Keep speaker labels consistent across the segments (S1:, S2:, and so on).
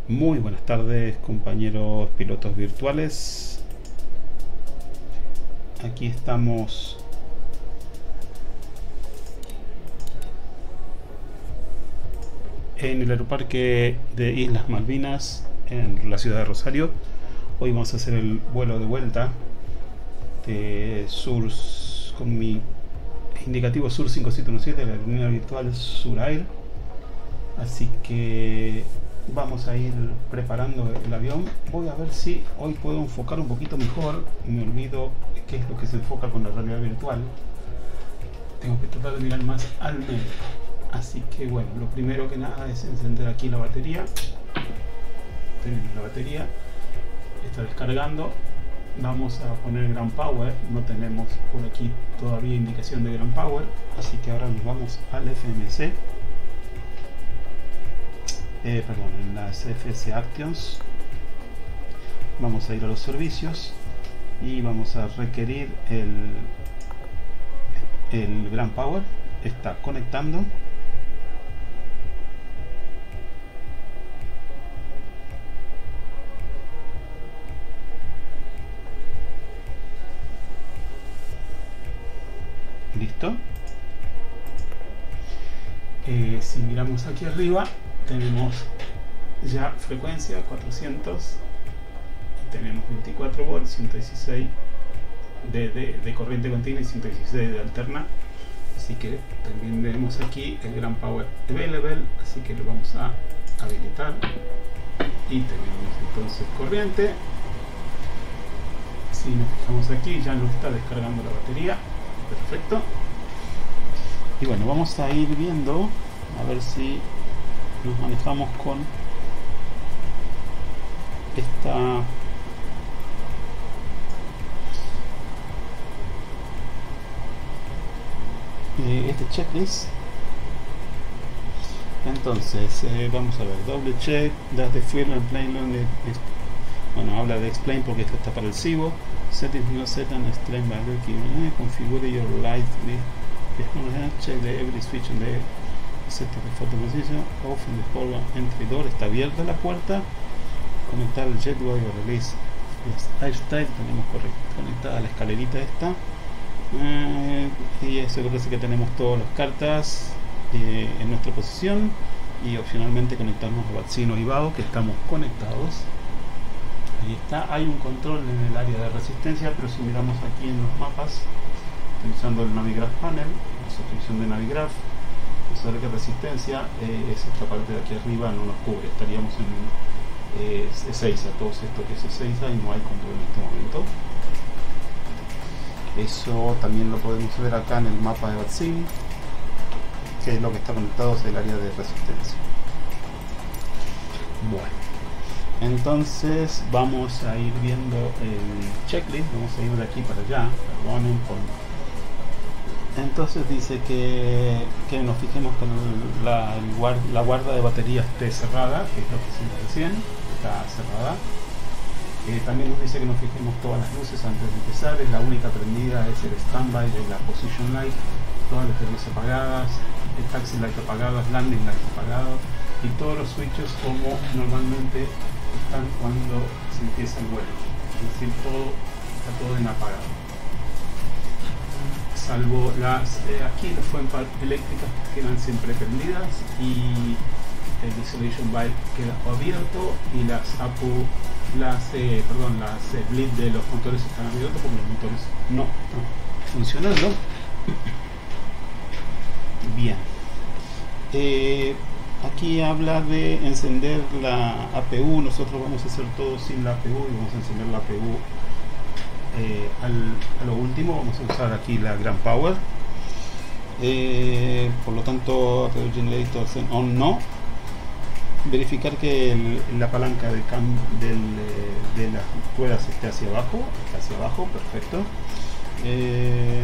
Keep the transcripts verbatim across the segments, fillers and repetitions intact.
S1: Muy buenas tardes, compañeros pilotos virtuales. Aquí estamos en el aeroparque de Islas Malvinas, en la ciudad de Rosario. Hoy vamos a hacer el vuelo de vuelta de Sur con mi indicativo Sur cinco siete uno siete, la aerolínea virtual Surair. Así que vamos a ir preparando el avión. Voy a ver si hoy puedo enfocar un poquito mejor. Me olvido qué es lo que se enfoca con la realidad virtual. Tengo que tratar de mirar más al medio. Así que bueno, lo primero que nada es encender aquí la batería. Tenemos la batería, está descargando. Vamos a poner Ground Power. No tenemos por aquí todavía indicación de Ground Power, así que ahora nos vamos al F M C. Eh, perdón, en las F S Actions. Vamos a ir a los servicios y vamos a requerir el, el Ground Power. Está conectando. Listo. Eh, si miramos aquí arriba, tenemos ya frecuencia cuatrocientos, tenemos veinticuatro volts, ciento dieciséis de, de, de corriente continua y ciento dieciséis de alterna. Así que también tenemos aquí el Ground Power Available, así que lo vamos a habilitar y tenemos entonces corriente. Si nos fijamos aquí, ya nos está descargando la batería. Perfecto. Y bueno, vamos a ir viendo a ver si nos manejamos con esta eh, este checklist. Entonces eh, vamos a ver, doble check, das de fuel and plane load. Bueno, habla de explain porque esto está para el C I B O. Settings no set and explain by the configure your light check the every switch in the set the photo position off in the pole entry door. Está abierta la puerta. Conectar el jetway o release airstyle. Tenemos conectada la escalerita esta. Eh, y eso parece que tenemos todas las cartas eh, en nuestra posición, y opcionalmente conectarnos a Vaccino y V A O, que estamos conectados. Ahí está, hay un control en el área de resistencia, pero si miramos aquí en los mapas, utilizando el Navigraph Panel, la suscripción de Navigraph, vamos a ver que resistencia eh, es esta parte de aquí arriba, no nos cubre, estaríamos en eh, E seis a todos estos que es E seis A y no hay control en este momento. Eso también lo podemos ver acá en el mapa de Vaccine, que es lo que está conectado hacia el área de resistencia. Bueno, entonces vamos a ir viendo el checklist. Vamos a ir de aquí para allá, perdonen por... Entonces dice que, que nos fijemos que la, el guard, la guarda de batería esté cerrada, que es lo que hicimos recién, está cerrada. Eh, también nos dice que nos fijemos todas las luces antes de empezar. Es la única prendida, es el standby de la position light, todas las luces apagadas, el taxi light apagado, landing light apagado, y todos los switches como normalmente están cuando se empieza el vuelo, es decir, todo está todo en apagado, salvo las eh, aquí las fuentes eléctricas que quedan siempre prendidas y el isolation valve queda abierto, y las APU, las eh, perdón las eh, bleed de los motores están abiertos porque los motores no están funcionando bien. eh, Aquí habla de encender la A P U. Nosotros vamos a hacer todo sin la A P U y vamos a encender la A P U eh, al, a lo último. Vamos a usar aquí la Ground Power. Eh, por lo tanto, Generator on no. Verificar que el, la palanca del cam, del, de las ruedas esté hacia abajo. Está hacia abajo, perfecto. Eh,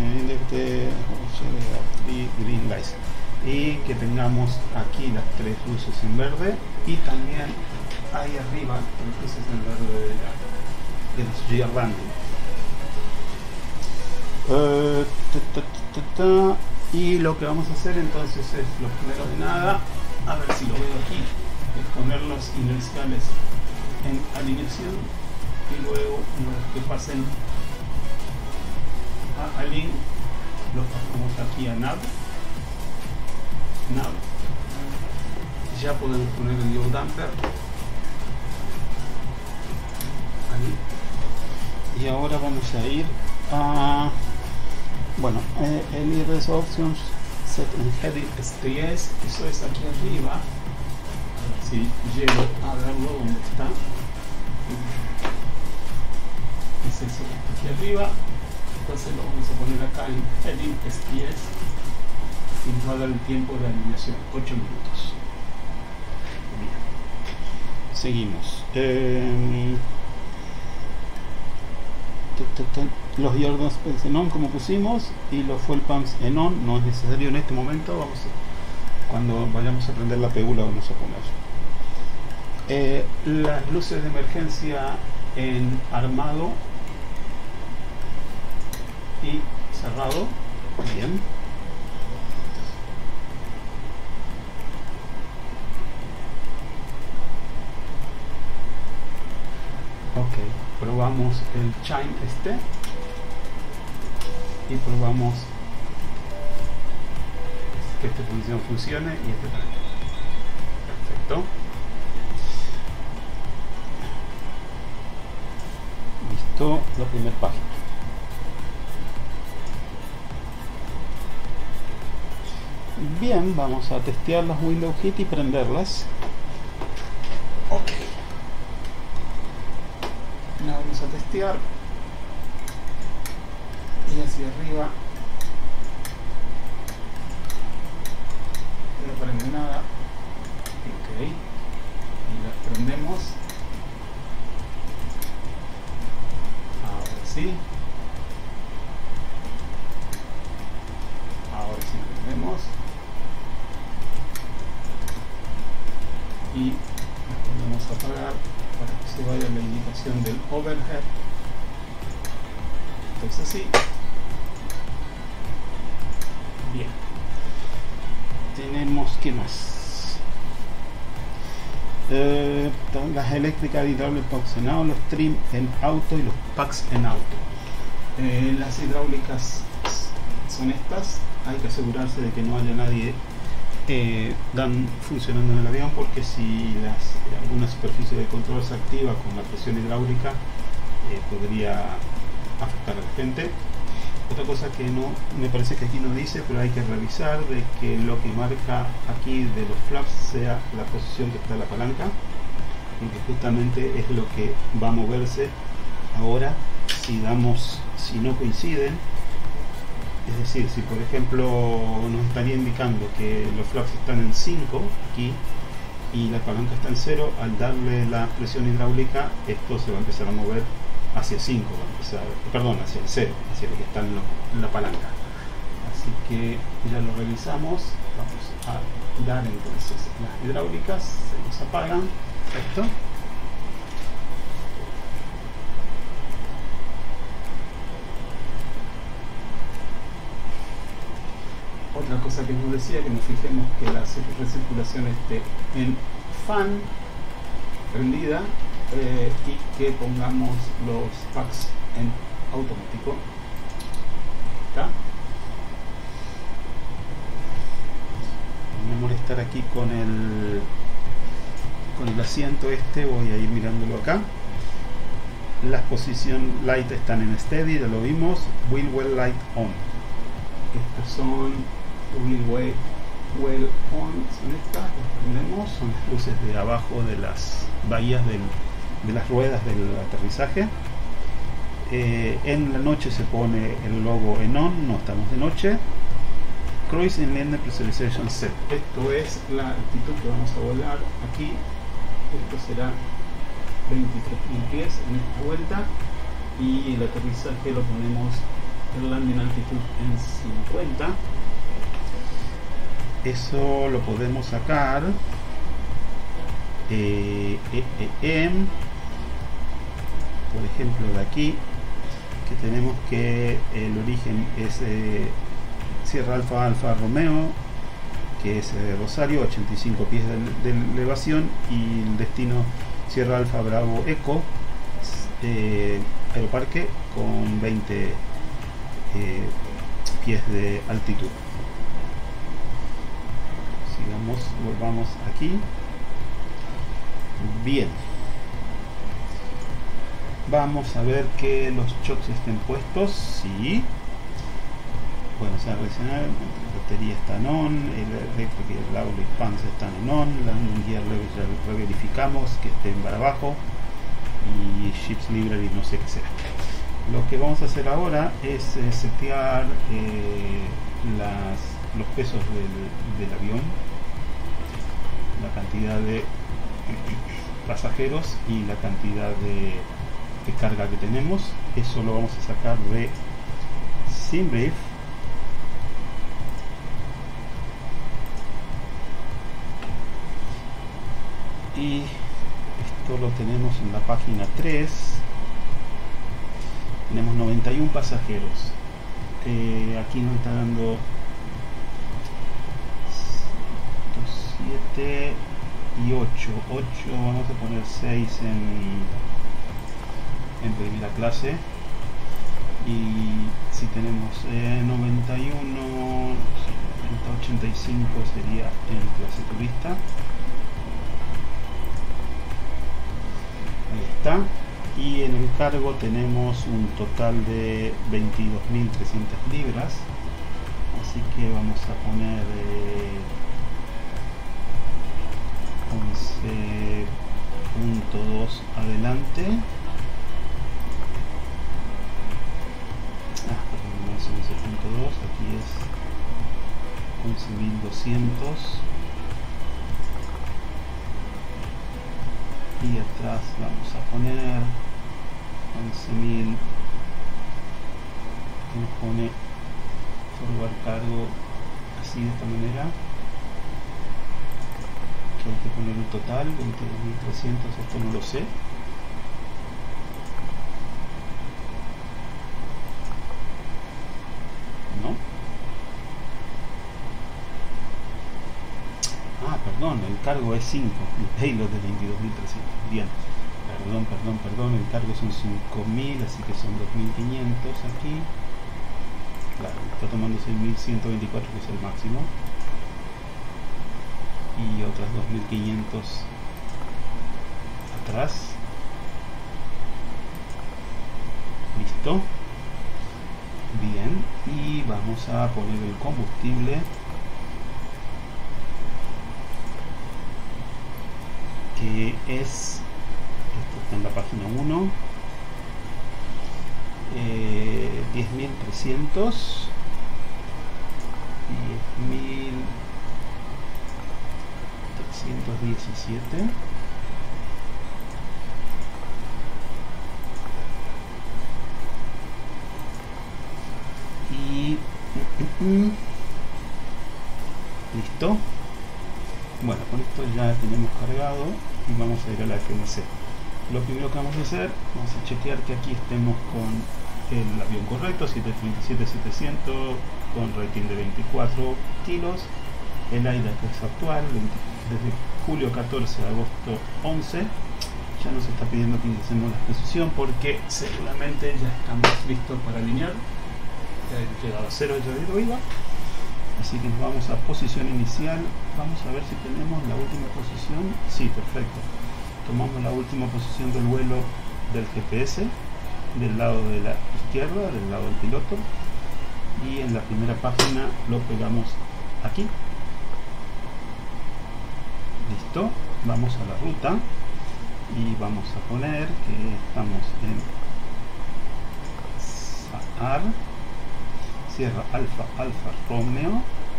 S1: green lights. Y que tengamos aquí las tres luces en verde, y también ahí arriba tres luces en verde de, la, de los gear landing. Uh, ta, ta, ta, ta, ta. Y lo que vamos a hacer entonces es, lo primero de nada, a ver si lo veo aquí, es poner los inerciales en alineación y luego una vez que pasen a align los pasamos aquí a nav nav ya podemos poner el yaw damper ahí. Y ahora vamos a ir a bueno eh, el I R S options set en heading S T S, eso es aquí arriba. Si llego a verlo donde está, es eso que está aquí arriba. Entonces lo vamos a poner acá en heading S T S y nos va a dar el tiempo de alineación, ocho minutos. Bien. Seguimos. Eh, los Jordans en on como pusimos y los fuel pumps en on, no es necesario en este momento. Vamos a, cuando vayamos a prender la P U la vamos a poner. Eh, las luces de emergencia en armado y cerrado. Bien. Ok, probamos el chime este y probamos que esta función funcione y este también. Perfecto. Listo, la primera página. Bien, vamos a testear las Windows Hit y prenderlas. Ok. La vamos a testear. Y hacia arriba. No prende nada. Ok. Y las prendemos. Ahora sí. Ahora sí prendemos. Y las podemos apagar para que se vaya la indicación del overhead. Entonces así. Bien. Tenemos que más. Eh, las eléctricas hidráulicas packs en auto, los trim en auto y los packs en auto. Eh, las hidráulicas son estas. Hay que asegurarse de que no haya nadie Eh, dan funcionando en el avión, porque si las, alguna superficie de control se activa con la presión hidráulica eh, podría afectar a la gente. Otra cosa que no me parece que aquí no dice, pero hay que revisar de que lo que marca aquí de los flaps sea la posición que está la palanca, porque justamente es lo que va a moverse ahora si damos, si no coinciden. Es decir, si por ejemplo nos estaría indicando que los flaps están en cinco aquí y la palanca está en cero, al darle la presión hidráulica esto se va a empezar a mover hacia cinco, va a empezar, perdón, hacia el cero, hacia lo que está en, lo, en la palanca. Así que ya lo revisamos. Vamos a dar entonces las hidráulicas, se nos apagan. Perfecto. Otra cosa que nos decía, que nos fijemos que la recirculación esté en fan prendida eh, y que pongamos los packs en automático. ¿Está? Me molestar aquí con el con el asiento este, voy a ir mirándolo acá. Las posición light están en steady, ya lo vimos. Wheel well light on. Estas son Wheel well, well on, son estas, las prendemos, son las luces de abajo de las bahías del, de las ruedas del aterrizaje. Eh, en la noche se pone el logo en on, no estamos de noche. Cruise Inland Pressurization Set, esto es la altitud que vamos a volar aquí. Esto será veintitrés mil pies en esta vuelta y el aterrizaje lo ponemos el landing altitud en cincuenta. Eso lo podemos sacar eh, eh, eh, por ejemplo de aquí, que tenemos que el origen es eh, Sierra Alfa Alfa Romeo, que es eh, Rosario, ochenta y cinco pies de, de elevación, y el destino Sierra Alfa Bravo Eco, eh, Aeroparque, con veinte eh, pies de altitud. Sigamos, volvamos aquí. Bien, vamos a ver que los shocks estén puestos. Sí. Bueno, se va a reaccionar. La batería está en on, el electric y el audio fans están en on, la gear level ya lo verificamos que estén para abajo, y ships library no sé qué será. Lo que vamos a hacer ahora es eh, setear eh, las, los pesos del, del avión, la cantidad de pasajeros y la cantidad de, de carga que tenemos. Eso lo vamos a sacar de SimBrief. Y esto lo tenemos en la página tres. Tenemos noventa y uno pasajeros. Eh, aquí nos está dando siete y ocho. ocho, vamos a poner seis en, en primera clase. Y si tenemos eh, noventa y uno, ochenta y cinco sería en clase turista. Ahí está. Y en el cargo tenemos un total de veintidós mil trescientas libras, así que vamos a poner eh, once punto dos adelante. Ah, perdón, no es once punto dos, aquí es once mil doscientos. Y atrás vamos a poner once mil, que nos pone forward cargo así, de esta manera, que hay que poner un total veintidós mil trescientos. Esto no lo sé. ¿No? Ah, perdón, el cargo es cinco, el payload de veintidós mil trescientos. Bien, perdón, perdón, perdón, el cargo son cinco mil, así que son dos mil quinientos aquí. Claro, está tomando seis mil ciento veinticuatro, que es el máximo. Y otras dos mil quinientos atrás. Listo. Bien, y vamos a poner el combustible, que es, esto está en la página uno, eh, diez mil trescientos, diez mil trescientos diecisiete. Y listo. Bueno, con esto ya tenemos cargado y vamos a ir a la F M C. Lo primero que vamos a hacer, vamos a chequear que aquí estemos con el avión correcto, siete treinta y siete setecientos, con rating de veinticuatro kilos, el A I D A que es actual, desde julio catorce a agosto once. Ya nos está pidiendo que ingresemos la exposición porque seguramente ya estamos listos para alinear. Ya he llegado a cero, ya lo iba. Así que nos vamos a posición inicial. Vamos a ver si tenemos la última posición. Sí, perfecto. Tomamos la última posición del vuelo del G P S, del lado de la izquierda, del lado del piloto, y en la primera página lo pegamos aquí. Listo. Vamos a la ruta y vamos a poner que estamos en SAAR, Sierra Alfa Alfa Romeo.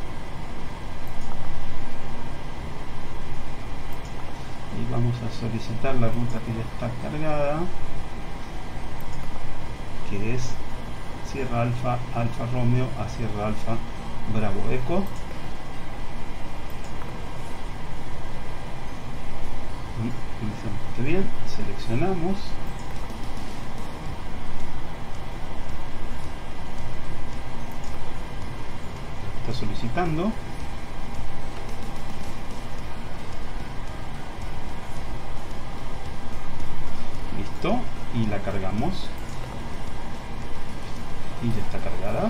S1: Y vamos a solicitar la ruta que ya está cargada, que es Sierra Alfa Alfa Romeo a Sierra Alfa Bravo Eco. Bien, seleccionamos, está solicitando, y ya está cargada.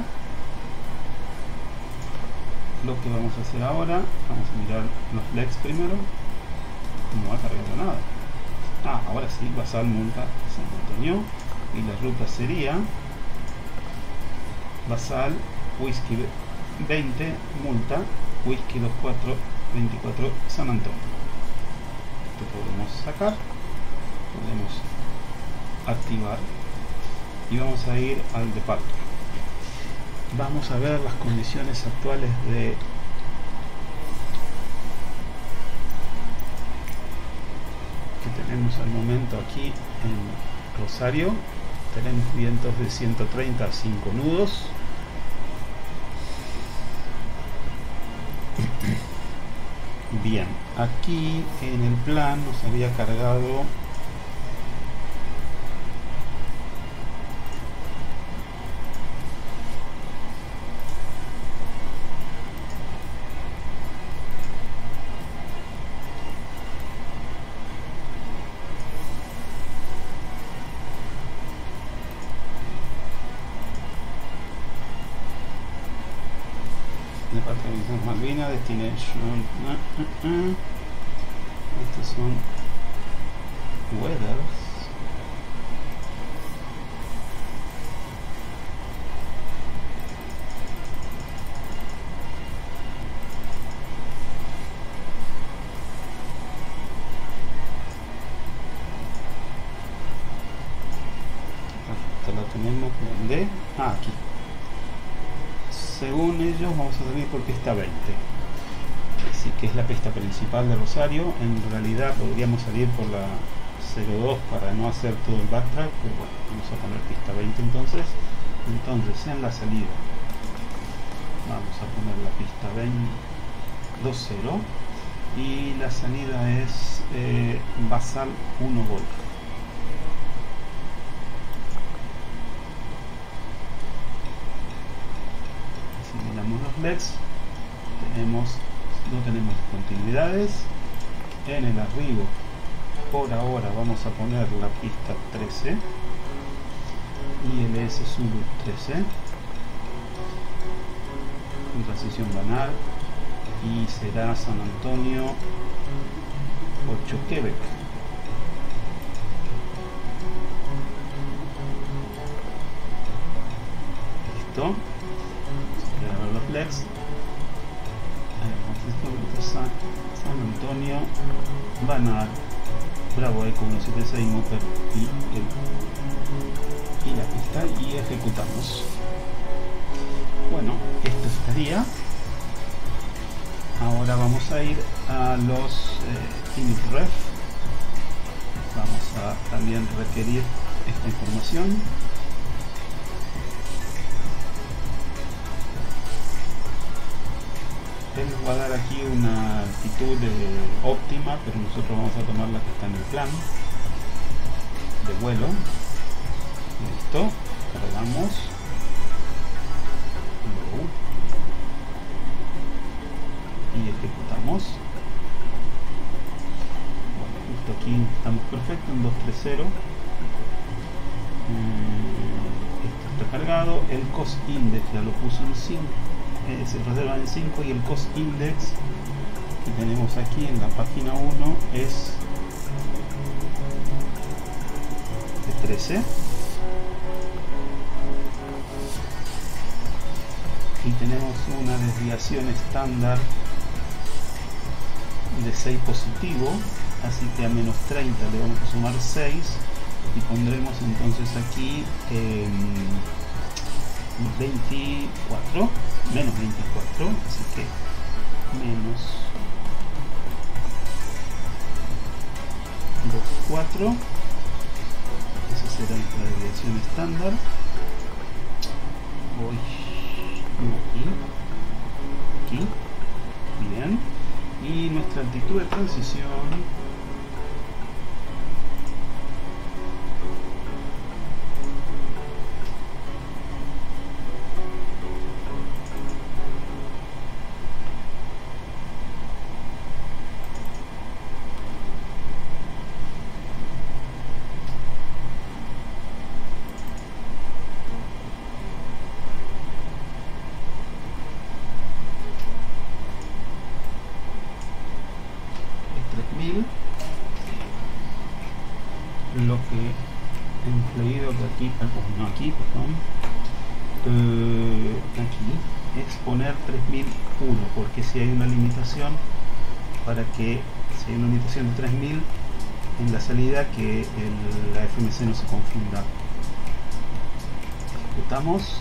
S1: Lo que vamos a hacer ahora, vamos a mirar los flex primero. No va cargando nada. Ah, ahora sí, basal multa San Antonio, y la ruta sería basal whisky veinte multa whisky veinticuatro veinticuatro San Antonio. Esto podemos sacar, podemos activar y vamos a ir al departure. Vamos a ver las condiciones actuales de que tenemos al momento aquí en Rosario. Tenemos vientos de ciento treinta a cinco nudos. Bien, aquí en el plan nos había cargado Departamento Malvina, Destination. Uh, uh, uh. Estos son weathers. Esta la tenemos donde, ah, aquí. Según ellos vamos a salir por pista veinte, así que es la pista principal de Rosario. En realidad podríamos salir por la cero dos para no hacer todo el backtrack, pero bueno, vamos a poner pista veinte entonces. Entonces en la salida vamos a poner la pista veinte dos cero y la salida es eh, basal uno golf. Los flex tenemos, no tenemos continuidades. En el arribo por ahora vamos a poner la pista trece y el S Zulu trece con transición banal, y será San Antonio ocho Quebec. Listo. Los flex San, San Antonio, Banar, Bravo Eco uno siete seis Motor y, el, y la pista, y ejecutamos. Bueno, esto estaría. Ahora vamos a ir a los eh, init ref. Vamos a también requerir esta información. Él nos va a dar aquí una altitud eh, óptima, pero nosotros vamos a tomar la que está en el plan de vuelo. Listo, cargamos. Y ejecutamos. Bueno, justo aquí estamos perfecto en doscientos treinta. Eh, esto está cargado. El cost index ya lo puso en cinco. Eh, se reserva en cinco, y el cost index que tenemos aquí en la página uno es de trece, y tenemos una desviación estándar de seis positivo, así que a menos treinta le vamos a sumar seis y pondremos entonces aquí eh, veinticuatro, menos veinticuatro, así que menos veinticuatro, esa será la desviación estándar. Voy aquí, aquí, bien, y nuestra altitud de transición aquí, perdón, eh, aquí es poner tres mil uno, porque si hay una limitación para que si hay una limitación de tres mil en la salida, que el, la F M C no se confunda. Ejecutamos.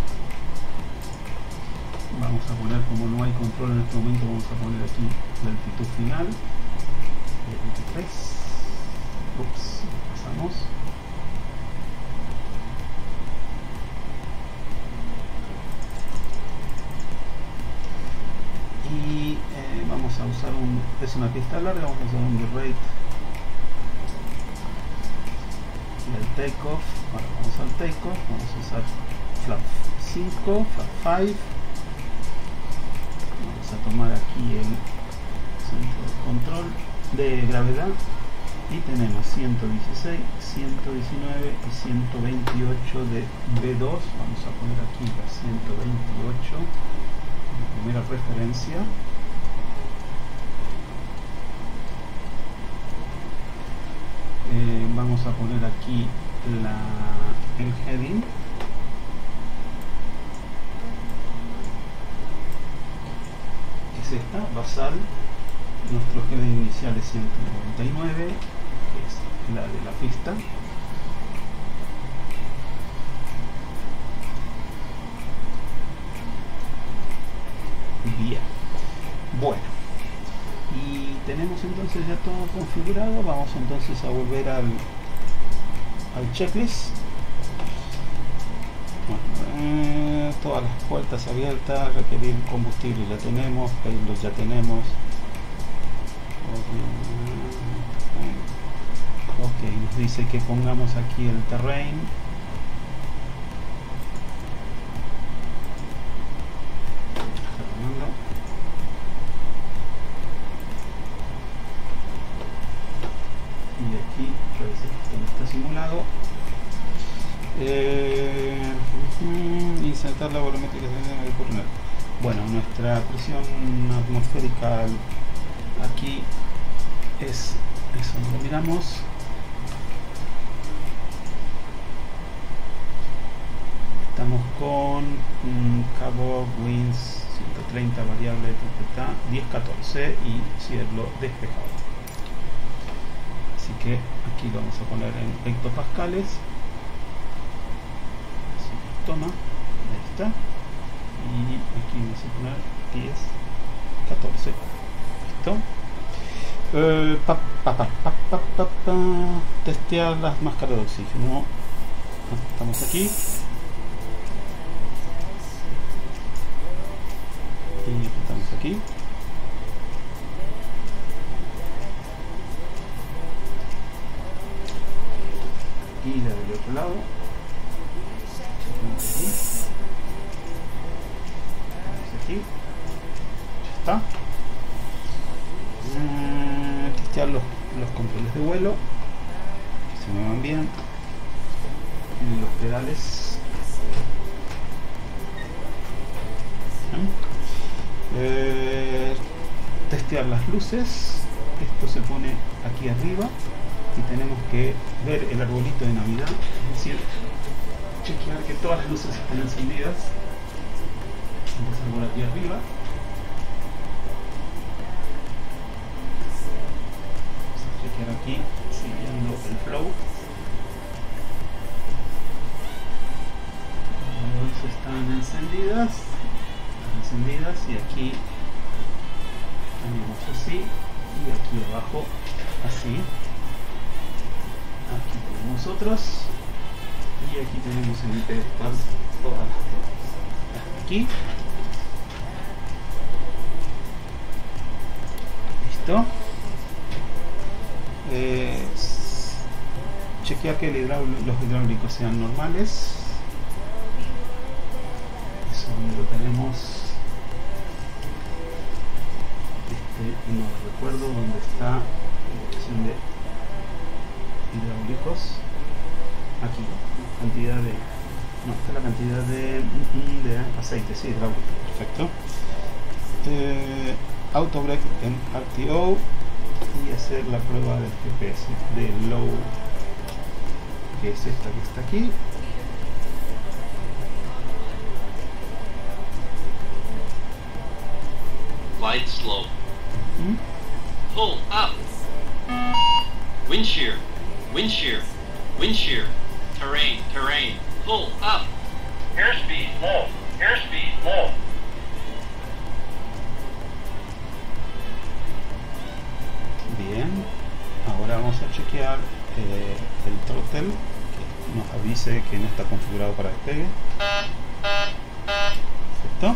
S1: Vamos a poner, como no hay control en este momento, vamos a poner aquí la altitud final de veintitrés. Ups, pasamos. Y eh, vamos a usar un, es una pista larga, vamos a usar un bitrate y el takeoff. Bueno, vamos al takeoff, vamos a usar flap cinco, flap cinco. Vamos a tomar aquí el centro de control de gravedad y tenemos ciento dieciséis, ciento diecinueve y ciento veintiocho de B dos. Vamos a poner aquí la ciento veintiocho, la primera referencia. Eh, vamos a poner aquí la, el heading. Es esta, basal. Nuestro heading inicial es ciento noventa y nueve, que es la de la pista. Bien, bueno, y tenemos entonces ya todo configurado. Vamos entonces a volver al, al checklist. Bueno, eh, todas las puertas abiertas, requerir combustible ya tenemos, payload ya tenemos. Ok, nos dice que pongamos aquí el terrain. Y aquí está simulado. Eh, insertar la volumétrica del coronel. Bueno, nuestra presión atmosférica aquí es eso, lo miramos. Estamos con um, cabo, winds, ciento treinta, variable, diez catorce y cielo despejado. Así que aquí lo vamos a poner en hectopascales. Así que toma, ahí está. Y aquí vamos a poner diez, catorce. Listo. Eh, pa, pa, pa, pa, pa, pa, pa. Testear las máscaras de oxígeno. Estamos aquí. Y estamos aquí. Y la del otro lado. Estamos aquí. Estamos aquí. Ya está. Eh, testear los, los controles de vuelo, que se muevan bien. Y los pedales. Eh, testear las luces. Esto se pone aquí arriba y tenemos que ver el arbolito de Navidad, es decir, chequear que todas las luces estén encendidas. Empezar por aquí arriba. Vamos a chequear aquí siguiendo el flow. Las luces están encendidas. encendidas y aquí tenemos así y aquí abajo así. Aquí tenemos otros y aquí tenemos en el pedestal todas las cosas. Aquí listo. Eh, chequear que el hidráulico, los hidráulicos sean normales. Eso donde lo tenemos. No recuerdo dónde está la opción de hidráulicos. Aquí, la cantidad de. No, está la cantidad de, de aceite, sí, hidráulico. Perfecto. Eh, auto break en R T O y hacer la prueba del G P S de low, que es esta que está aquí.
S2: Glide slope.
S1: ¿Mm?
S2: Pull up. Wind shear. Wind shear. Wind shear. Terrain. Terrain. Pull up. Airspeed low. Airspeed low.
S1: Bien. Ahora vamos a chequear eh, el throttle, que nos avise que no está configurado para despegue. Perfecto.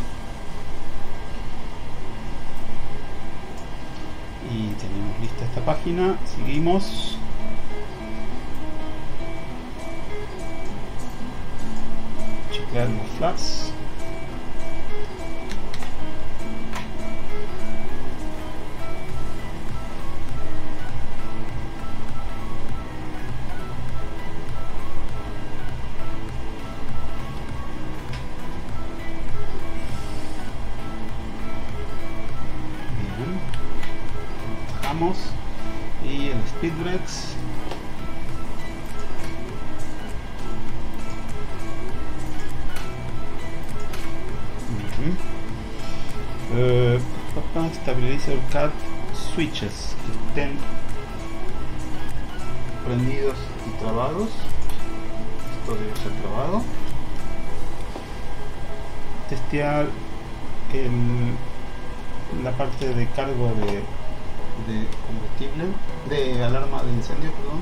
S1: Y tenemos lista esta página. Seguimos. Chequear los flags. Y el speed brakes. Bien. Uh, papá, stabilizer card switches que estén prendidos y trabados. Esto debe ser trabado. Testear el, la parte de cargo de de combustible, de alarma de incendio, perdón.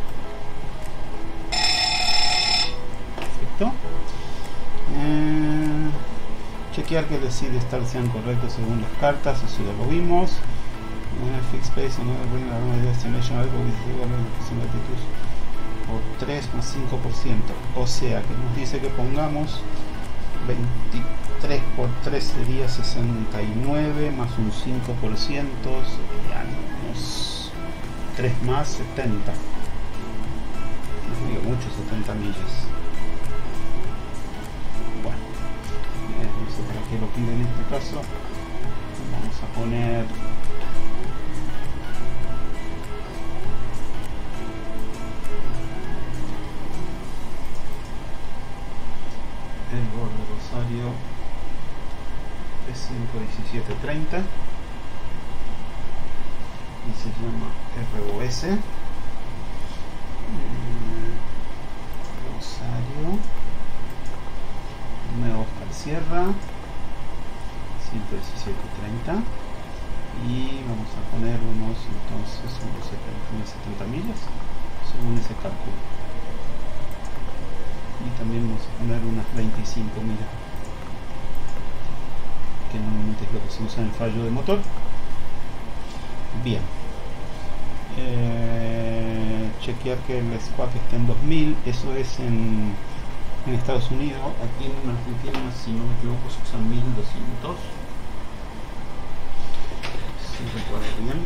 S1: Perfecto. Eh, chequear que los seed start sean correctos según las cartas, eso ya lo vimos. Eh, fix space and bring alarma de destination algo por tres más cinco por ciento, o sea que nos dice que pongamos veintitrés por tres sería sesenta y nueve, más un cinco por ciento serían unos tres más setenta. No digo mucho, setenta millas. Bueno, eh, no sé para qué lo pide en este caso. Vamos a poner el borde Rosario cinco diecisiete treinta y se llama R O S. Rosario Nuevo Oscar Sierra ciento diecisiete treinta y vamos a poner unos entonces unos setenta millas según ese cálculo, y también vamos a poner unas veinticinco millas, que normalmente es lo que se usa en el fallo de motor. Bien, eh, chequear que el squawk esté en dos mil, eso es en, en Estados Unidos. Aquí en Argentina, si no me equivoco, se usan mil doscientos, si recuerdo bien.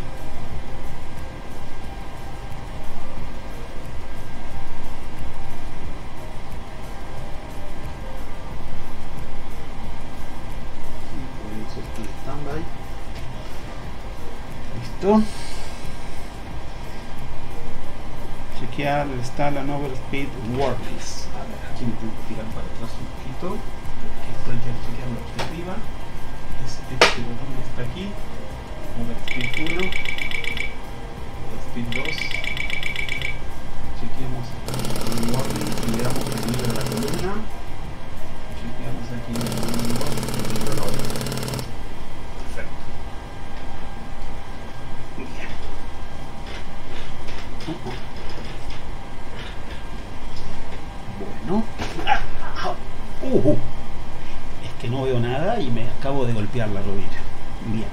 S1: Listo. Chequear el stall and overspeed warnings. A ver, aquí me tengo que tirar para atrás un poquito. Aquí estoy ya chequeando la perspectiva. Este botón está aquí. Overspeed uno, overspeed dos. Chequeamos el warning y le damos el libro de la columna. Chequeamos aquí el libro de la otra. Perfecto. Bien. Bueno. Uh, uh. Es que no veo nada y me acabo de golpear la rodilla. Bien.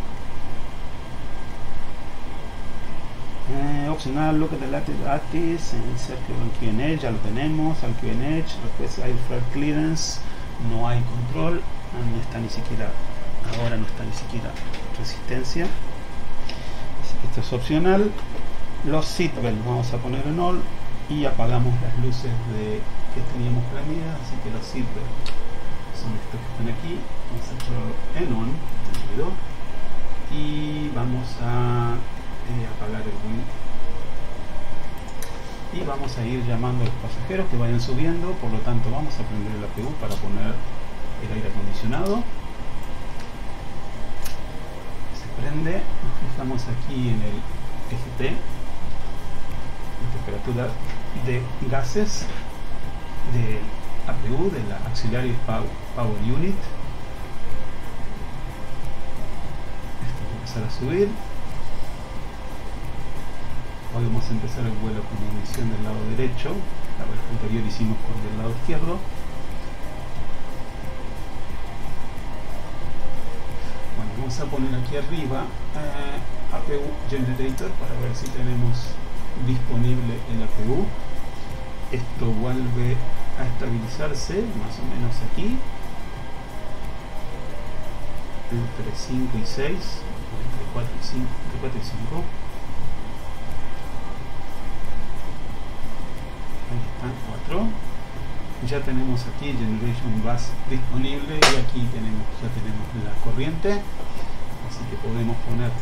S1: Eh, opcional, look at the latest artist, insert al Q and Edge, ya lo tenemos, al Q and Edge, request air flare clearance, no hay control, no está ni siquiera, ahora no está ni siquiera resistencia, así que esto es opcional. Los seatbelts vamos a poner en all y apagamos las luces de, que teníamos prendidas, así que los seatbelts son estos que están aquí, vamos a echarlo en on, y vamos a eh, apagar el wheel y vamos a ir llamando a los pasajeros que vayan subiendo. Por lo tanto, vamos a prender el A P U para poner el aire acondicionado. prende. Nos fijamos aquí en el F T, la temperatura de gases del A P U, de la Auxiliary Power Unit. Esto va a empezar a subir. Hoy vamos a empezar el vuelo con ignición del lado derecho. La vez anterior hicimos con el lado izquierdo. Bueno, vamos a poner aquí arriba eh, A P U Generator para ver si tenemos disponible el A P U. Esto vuelve a estabilizarse más o menos aquí entre cinco y seis, entre cuatro y cinco, entre cuatro y cinco. Ahí están, cuatro. Ya tenemos aquí Generation Bus disponible y aquí tenemos, ya tenemos la corriente, así que podemos poner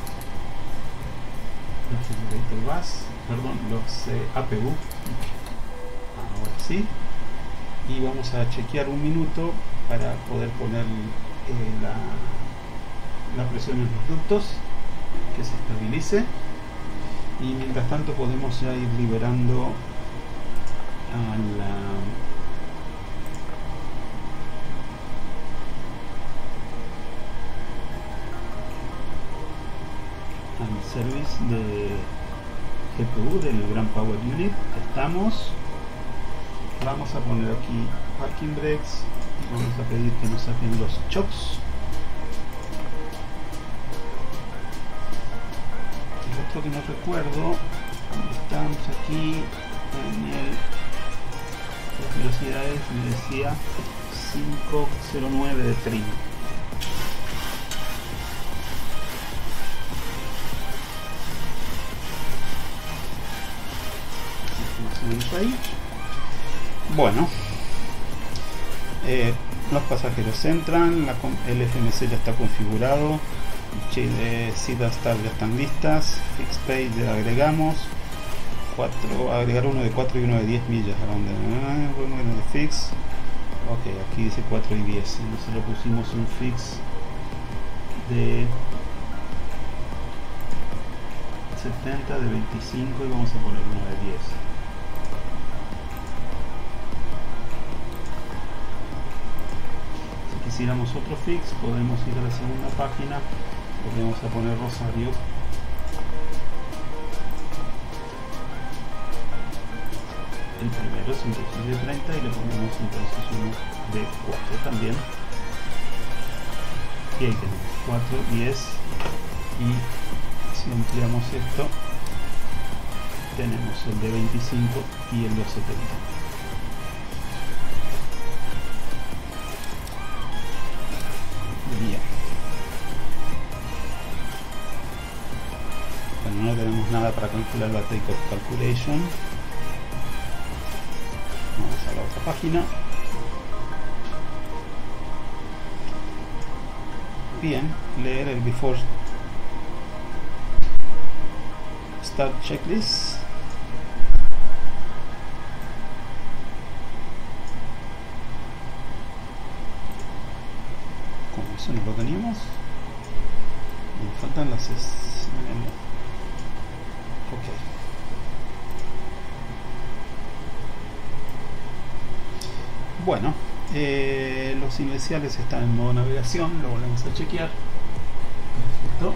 S1: los Generator Bus, perdón, los eh, A P U. Ahora sí. Y vamos a chequear un minuto para poder poner eh, la, la presión en los ductos, que se estabilice, y mientras tanto podemos ya ir liberando a la al service de G P U del Gran Power Unit. Estamos, vamos a poner aquí parking brakes, vamos a pedir que nos saquen los chocks. El otro que no recuerdo, estamos aquí en el, las velocidades, me decía cinco cero nueve de trim. Ahí. Bueno, eh, los pasajeros entran, la, el F M C ya está configurado, Chile, SIDA Star ya están listas, Fix Pay ya agregamos, cuatro, agregar uno de cuatro y uno de diez millas, grande, uno de Fix, ok, aquí dice cuatro y diez, nosotros pusimos un Fix de setenta, de veinticinco y vamos a poner uno de diez. Si quisiéramos otro fix, podemos ir a la segunda página, podemos a poner Rosario, el primero es un de treinta y le ponemos entonces uno de cuatro también, y ahí tenemos cuatro, diez, y si ampliamos esto tenemos el de veinticinco y el de setenta. Bien. Bueno, no tenemos nada para calcular la takeoff calculation. Vamos a la otra página. Bien, leer el before start checklist. Como eso no lo teníamos, nos faltan las es... ok. Bueno, eh, los iniciales están en modo navegación, lo volvemos a chequear. Perfecto.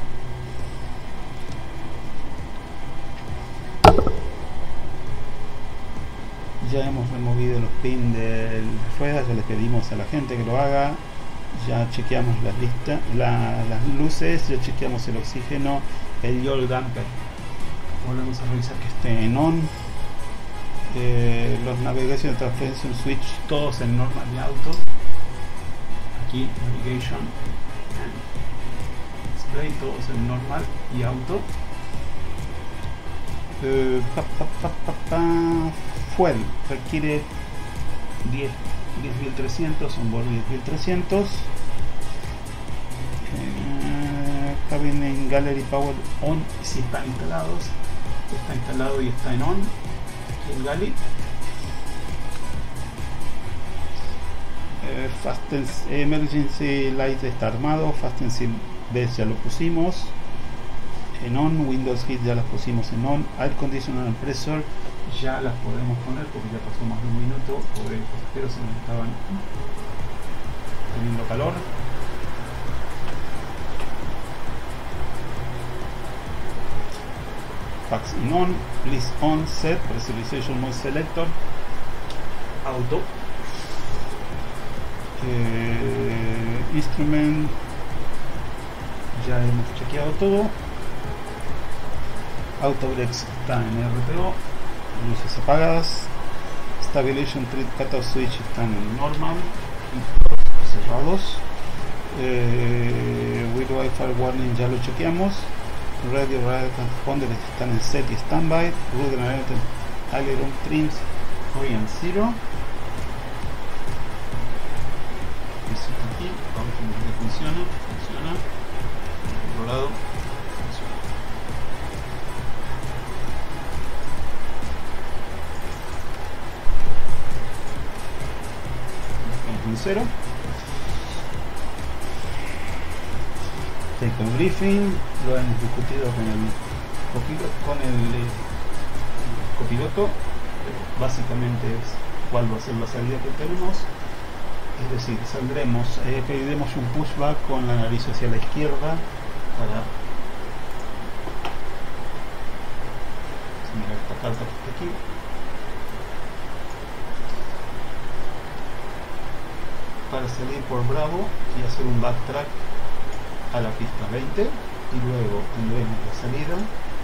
S1: Ya hemos removido los pins de las ruedas, ya les pedimos a la gente que lo haga. Ya chequeamos las listas, la, las luces, ya chequeamos el oxígeno, el yaw damper. Volvemos a revisar que esté en on. Eh, los navigation transference switch todos en normal y auto. Aquí navigation and display todos en normal y auto. Eh, pa, pa, pa, pa, pa. Fuel requiere diez mil trescientos, on board diez mil trescientos. Eh, cabin en gallery power on si están instalados, está instalado y está en on. Aquí el galley. Eh, fasten, emergency light está armado, fasten seal best ya lo pusimos. en on, Windows Heat ya las pusimos en on, Air Conditioner and Pressure ya las podemos poner porque ya pasó más de un minuto, pobre pasajeros se nos estaban teniendo calor. Packs in on, list on, set, pressurization mode selector, auto, eh, instrument, ya hemos chequeado todo, auto brakes está en R T O, luces apagadas, stabilization treat cutoff switch están en normal, cerrados, eh, with Wi-Fi warning ya lo chequeamos, radio radio transponder están en set y standby, root generator aileron trims three and zero. Eso está aquí, vamos a ver que funciona, funciona, por otro lado funciona. Estamos en cero. Take on briefing, lo hemos discutido con el copiloto, con el, eh, copiloto, pero básicamente es cuál va a ser la salida que tenemos, es decir, saldremos, eh, pediremos un pushback con la nariz hacia la izquierda para mirar esta carta que está aquí, para salir por Bravo y hacer un backtrack a la pista veinte y luego tendremos la salida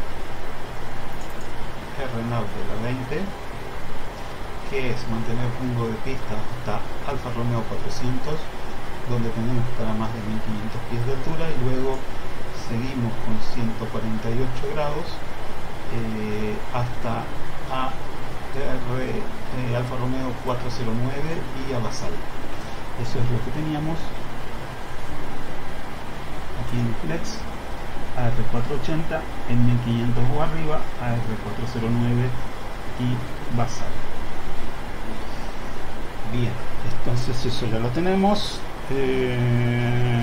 S1: R N A V de la veinte, que es mantener rumbo de pista hasta Alfa Romeo cuatrocientos, donde tenemos que estar a más de mil quinientos pies de altura, y luego seguimos con ciento cuarenta y ocho grados eh, hasta a R, eh, Alfa Romeo cuatrocientos nueve y a Basal. Eso es lo que teníamos aquí en Flex, A R cuatrocientos ochenta en mil quinientos o arriba, A R cuatrocientos nueve y Basal. Bien, entonces eso ya lo tenemos. Eh,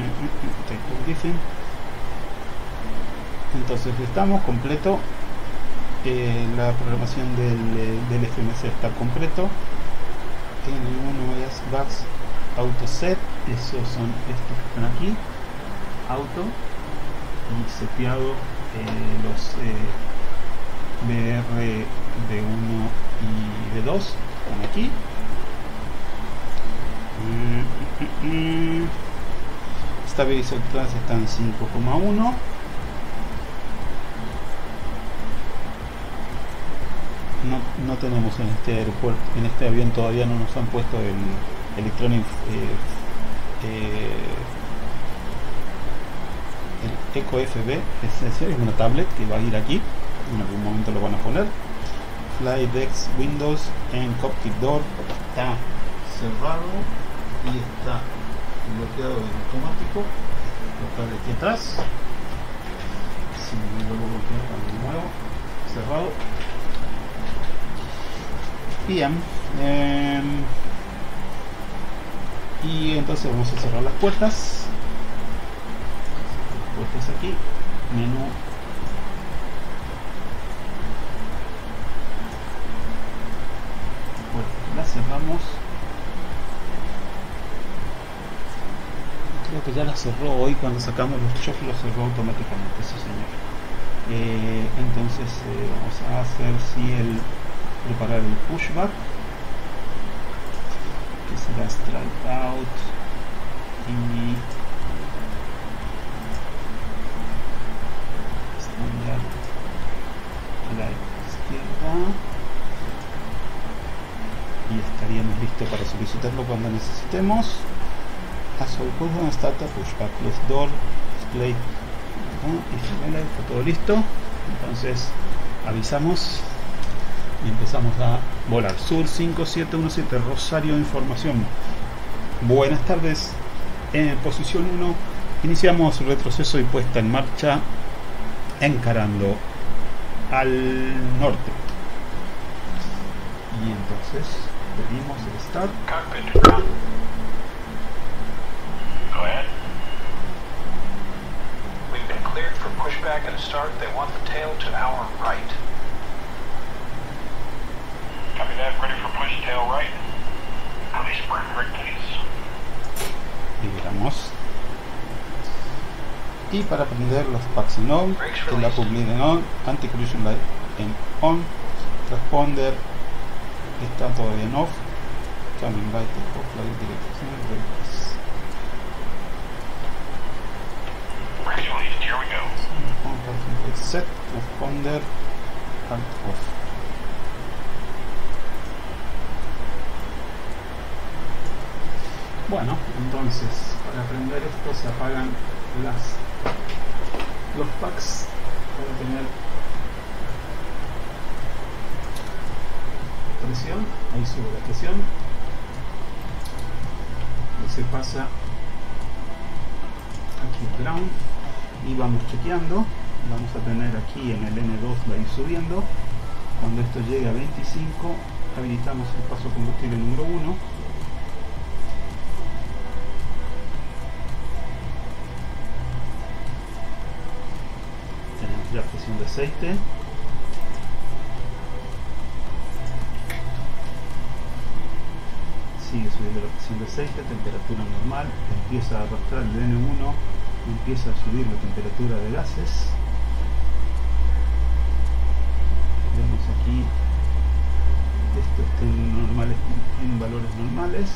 S1: entonces estamos completo. Eh, la programación del, del F M C está completo. N uno es Bus Auto Set, esos son estos que están aquí. Auto y seteado eh, los eh, B R B uno y B dos están aquí. Mm, mm, mm. Stabilizer Class está en cinco coma uno. No, no tenemos en este aeropuerto, en este avión todavía no nos han puesto el Electronic eh, eh, el Eco F B, es, es una tablet que va a ir aquí, en algún momento lo van a poner. Fly Decks Windows en Cockpit Door está cerrado y está bloqueado en automático, local aquí atrás, si me vuelvo a bloquear de nuevo, cerrado. Bien, eh, y entonces vamos a cerrar las puertas. Las puertas aquí, menú, puertas, las cerramos. Creo que ya la cerró hoy cuando sacamos los shocks, lo cerró automáticamente, sí señor. Eh, entonces eh, vamos a hacer si el preparar el pushback, que será strike out y estándar a la izquierda, y estaríamos listos para solicitarlo cuando necesitemos. As all pushback, startup, pushback, close door, display, y está todo listo. Entonces avisamos y empezamos a volar. Sur cinco siete uno siete, Rosario, información. Buenas tardes. En posición uno iniciamos retroceso y puesta en marcha, encarando al norte. Y entonces pedimos el start.
S2: Cockpit. Go ahead. We've been cleared for pushback and a start.
S3: start, they want the tail to our right.
S2: Copy that. Ready for push tail right. Release burn rig, please.
S1: Liberamos. Y para prender los packs en on, el lap bleed en on, anti-collision light en on, transponder está todavía en off, coming light off, light direction,
S2: Ready released, here we go.
S1: Set, transponder, alt off. Bueno, entonces para prender esto se apagan las los packs para tener presión, ahí sube la presión y se pasa aquí el ground y vamos chequeando. Vamos a tener aquí en el N dos, va a ir subiendo. Cuando esto llegue a veinticinco habilitamos el paso combustible número uno. Tenemos ya presión de aceite. Sigue subiendo la presión de aceite, temperatura normal, empieza a arrastrar el N uno, empieza a subir la temperatura de gases. Vemos aquí esto está en, normales, en valores normales.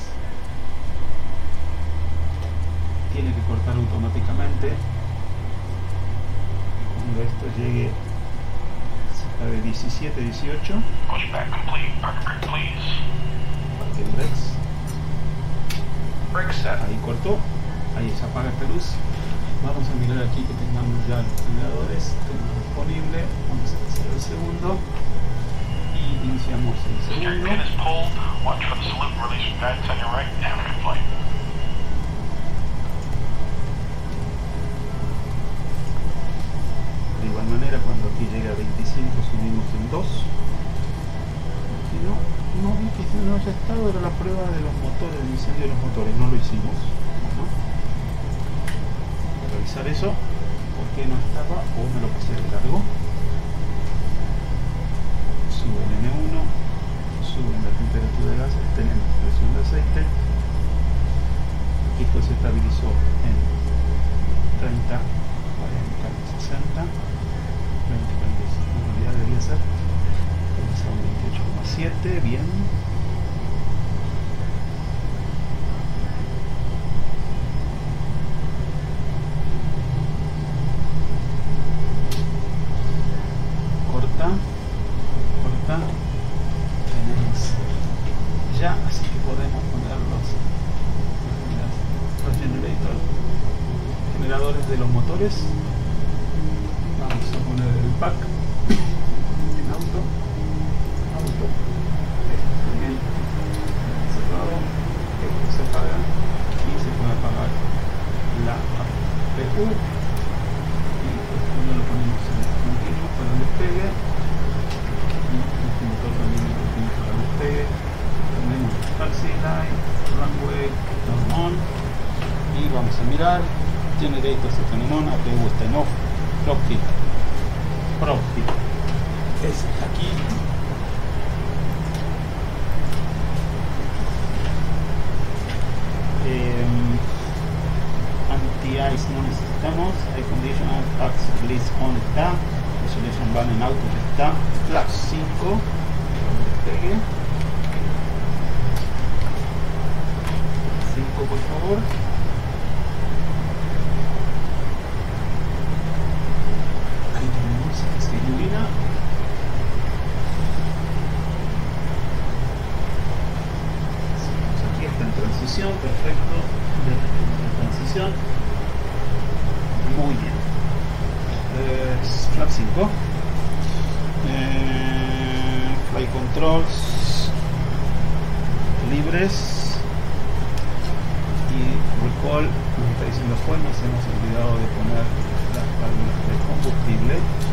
S1: Tiene que cortar automáticamente cuando esto llegue cerca de diecisiete, dieciocho.
S2: Pushback complete. Parking brake, please.
S1: Parking brakes.
S3: Brake set.
S1: Ahí cortó, ahí se apaga esta luz. Vamos a mirar aquí que tengamos ya los generadores, tenemos disponible. Vamos a hacer el segundo y iniciamos el
S2: Steering
S1: segundo.
S2: pin is pulled. Watch for the salute and release from guidance on your right. And good flight.
S1: De igual manera, cuando aquí llega a veinticinco subimos en dos. Aquí no, no vi que no haya estado, era la prueba de los motores, del incendio de los motores, no lo hicimos. Bueno, voy a revisar eso, por qué no estaba o me lo pasé de largo. Sube el N uno, sube la temperatura de gases, tenemos presión de aceite. Aquí esto se estabilizó en treinta, cuarenta, sesenta, veinte, cuarenta y cinco, en realidad debería ser veintiocho coma siete, bien. Corta, corta, tenemos ya, así que podemos poner los, los generator, generadores de los motores. Vamos a poner el pack en auto, auto, esto también cerrado, esto se apaga y se puede apagar la P U y cuando lo ponemos en continuo para el despegue y este motor también es continuo para el despegue. Tenemos taxi light, runway, turn on y vamos a mirar generators están en on, A P U está en off, prop kit, prop kit es aquí. Eh, anti-ice no necesitamos, air conditioner, tax release on está, isolation van en auto está, flash cinco, despegue cinco por favor. Ahí tenemos gasolina. Aquí está en transición, perfecto, de, de transición, muy bien. Eh, Flap cinco, eh, fly controls libres y recall, nos está diciendo fue, nos hemos olvidado de poner las válvulas de combustible.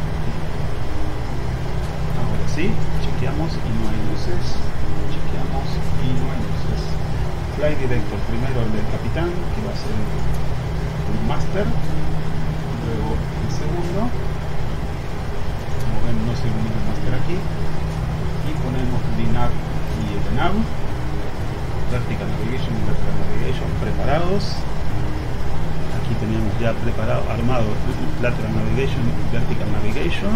S1: Ahora sí, chequeamos y no hay luces, chequeamos y no hay luces. Fly director, primero el del capitán, que va a ser el master, luego el segundo, ponemos el Windows Master aquí y ponemos Linar y el nav, Vertical Navigation y Lateral Navigation preparados. Aquí teníamos ya preparado, armado Lateral Navigation y Vertical Navigation.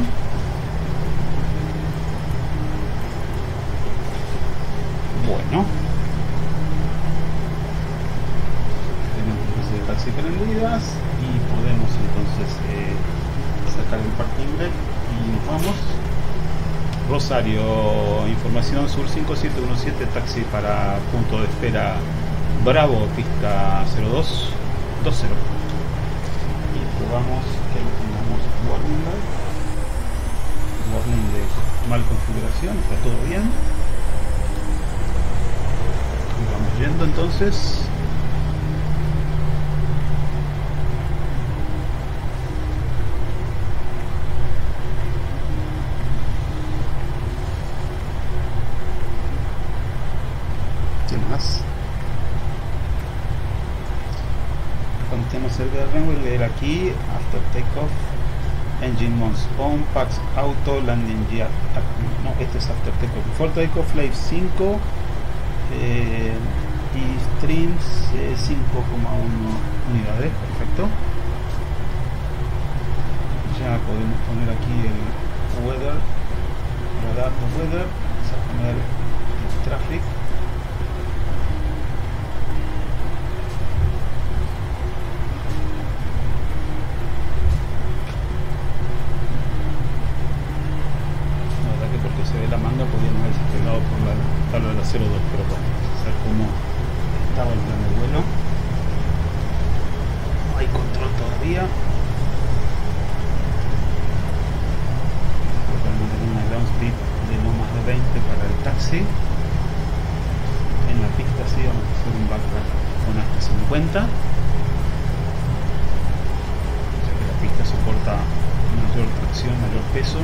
S1: Bueno, tenemos luces de taxi prendidas y podemos entonces eh, sacar el parking brake y nos vamos. Rosario, información sur cinco siete uno siete, taxi para punto de espera Bravo, pista cero dos dos cero. Y probamos que no tengamos warning light, warning de mal configuración, está todo bien. Y vamos yendo entonces. Cuando estemos cerca del runway, leer aquí after takeoff engine modes on, packs auto, landing gear, no, este es after takeoff, before takeoff, flight cinco eh, y streams eh, cinco coma uno unidades, perfecto. Ya podemos poner aquí el weather, radar de weather, vamos a poner el traffic. De la manga podíamos haberse pegado por la tabla de la cero dos, pero bueno, vamos a ver cómo estaba el plan de vuelo. No hay control todavía. Tener una ground speed de no más de veinte para el taxi. En la pista sí vamos a hacer un backtrack con hasta cincuenta, ya que la pista soporta mayor tracción, mayor peso.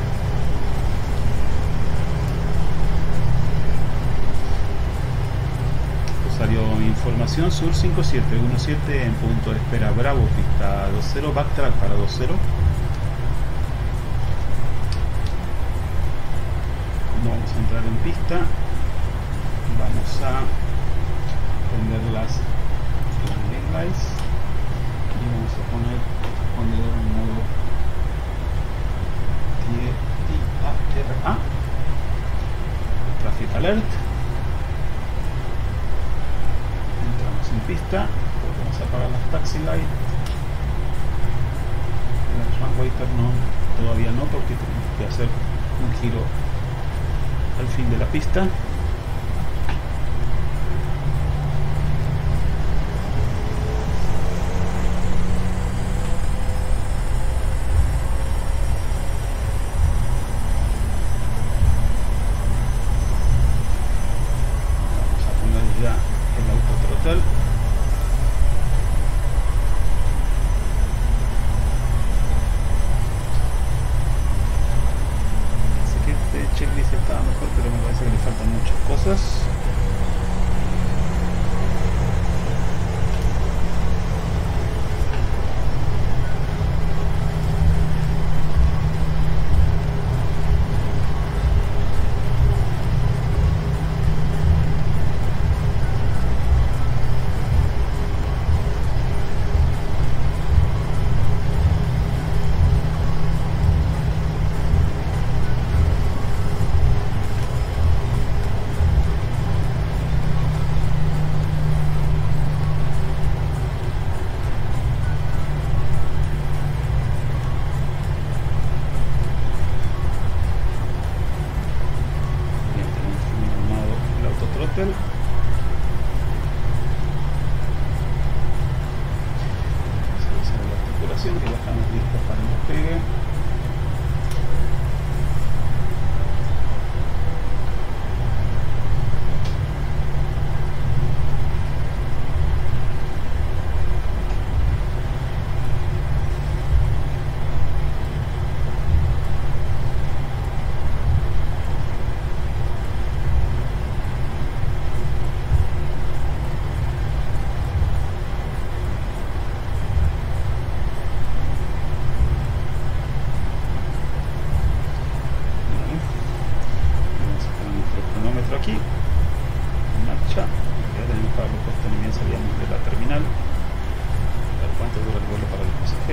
S1: Información sur cinco siete uno siete en punto de espera Bravo, pista dos cero, backtrack para dos cero. Vamos a entrar en pista, vamos a prender las landing lights y vamos a poner ponedor en modo T R A, Traffic Alert. En pista, vamos a apagar las taxi light, el runway no, todavía no, porque tenemos que hacer un giro al fin de la pista. Vamos a poner ya el autothrottle. Checklist estaba mejor, pero me parece que le faltan muchas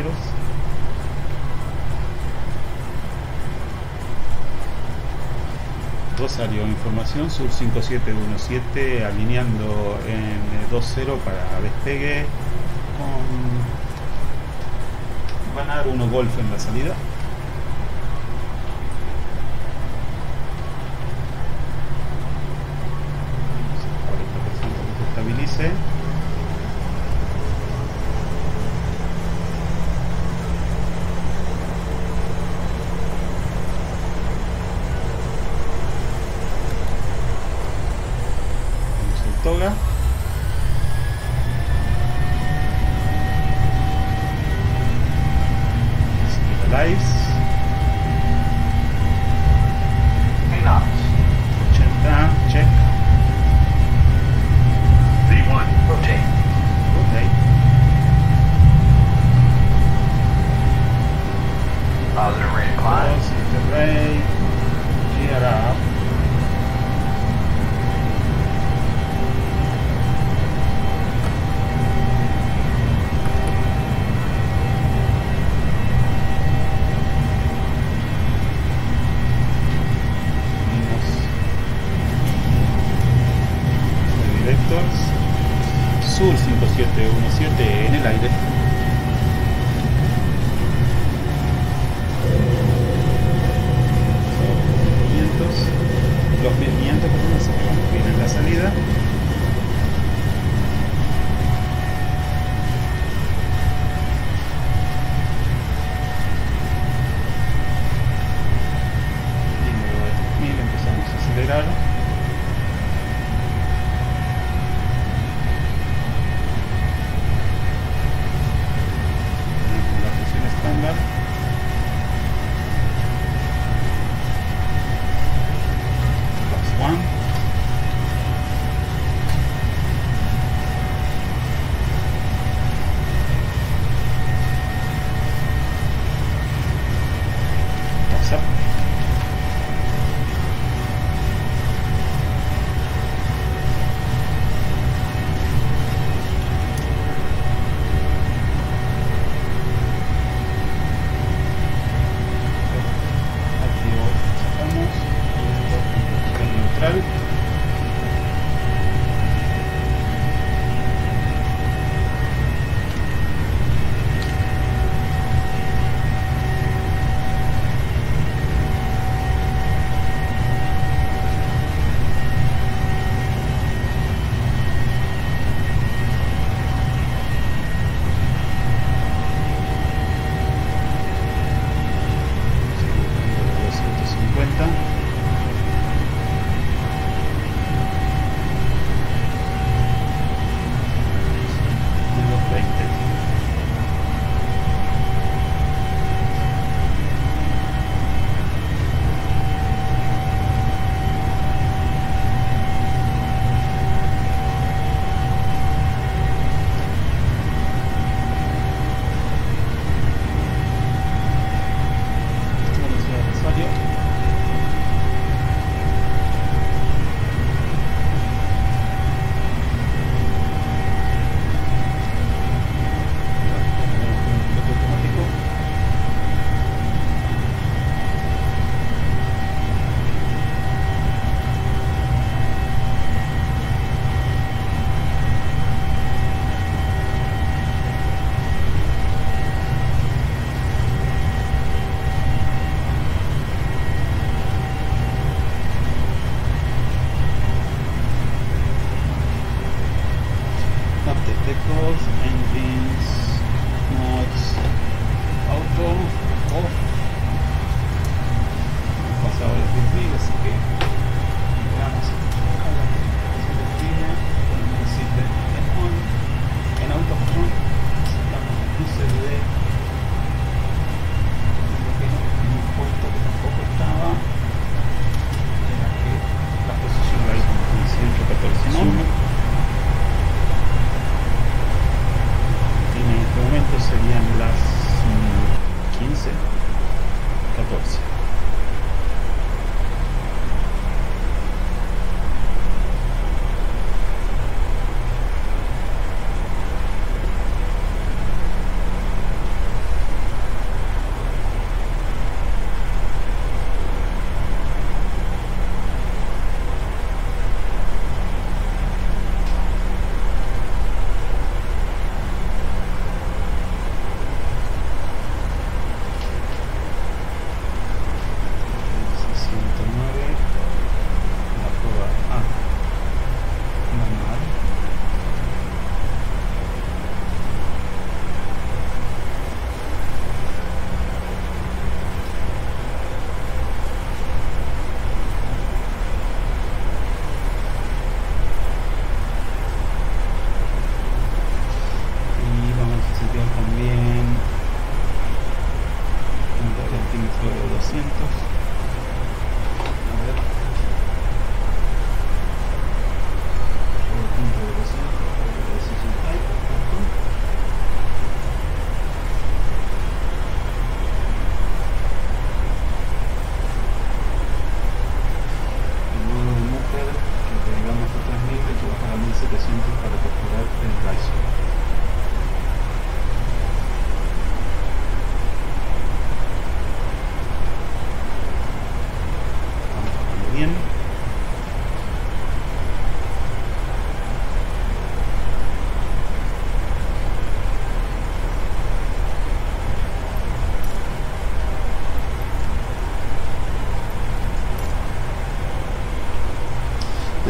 S1: pasajeros. Rosario, información, Sur cinco siete uno siete, alineando en dos cero para despegue, con... van a dar uno Golf en la salida. cuarenta por ciento que se estabilice. Toga. Lives. ochenta, check.
S3: V one, rotate.
S1: Rotate.
S3: Positive rate of climb.
S1: Positive rate. Gear up. Sur cinco siete uno siete en el aire. Los mil quinientos que vienen en la salida. Y luego de tres mil empezamos a acelerar.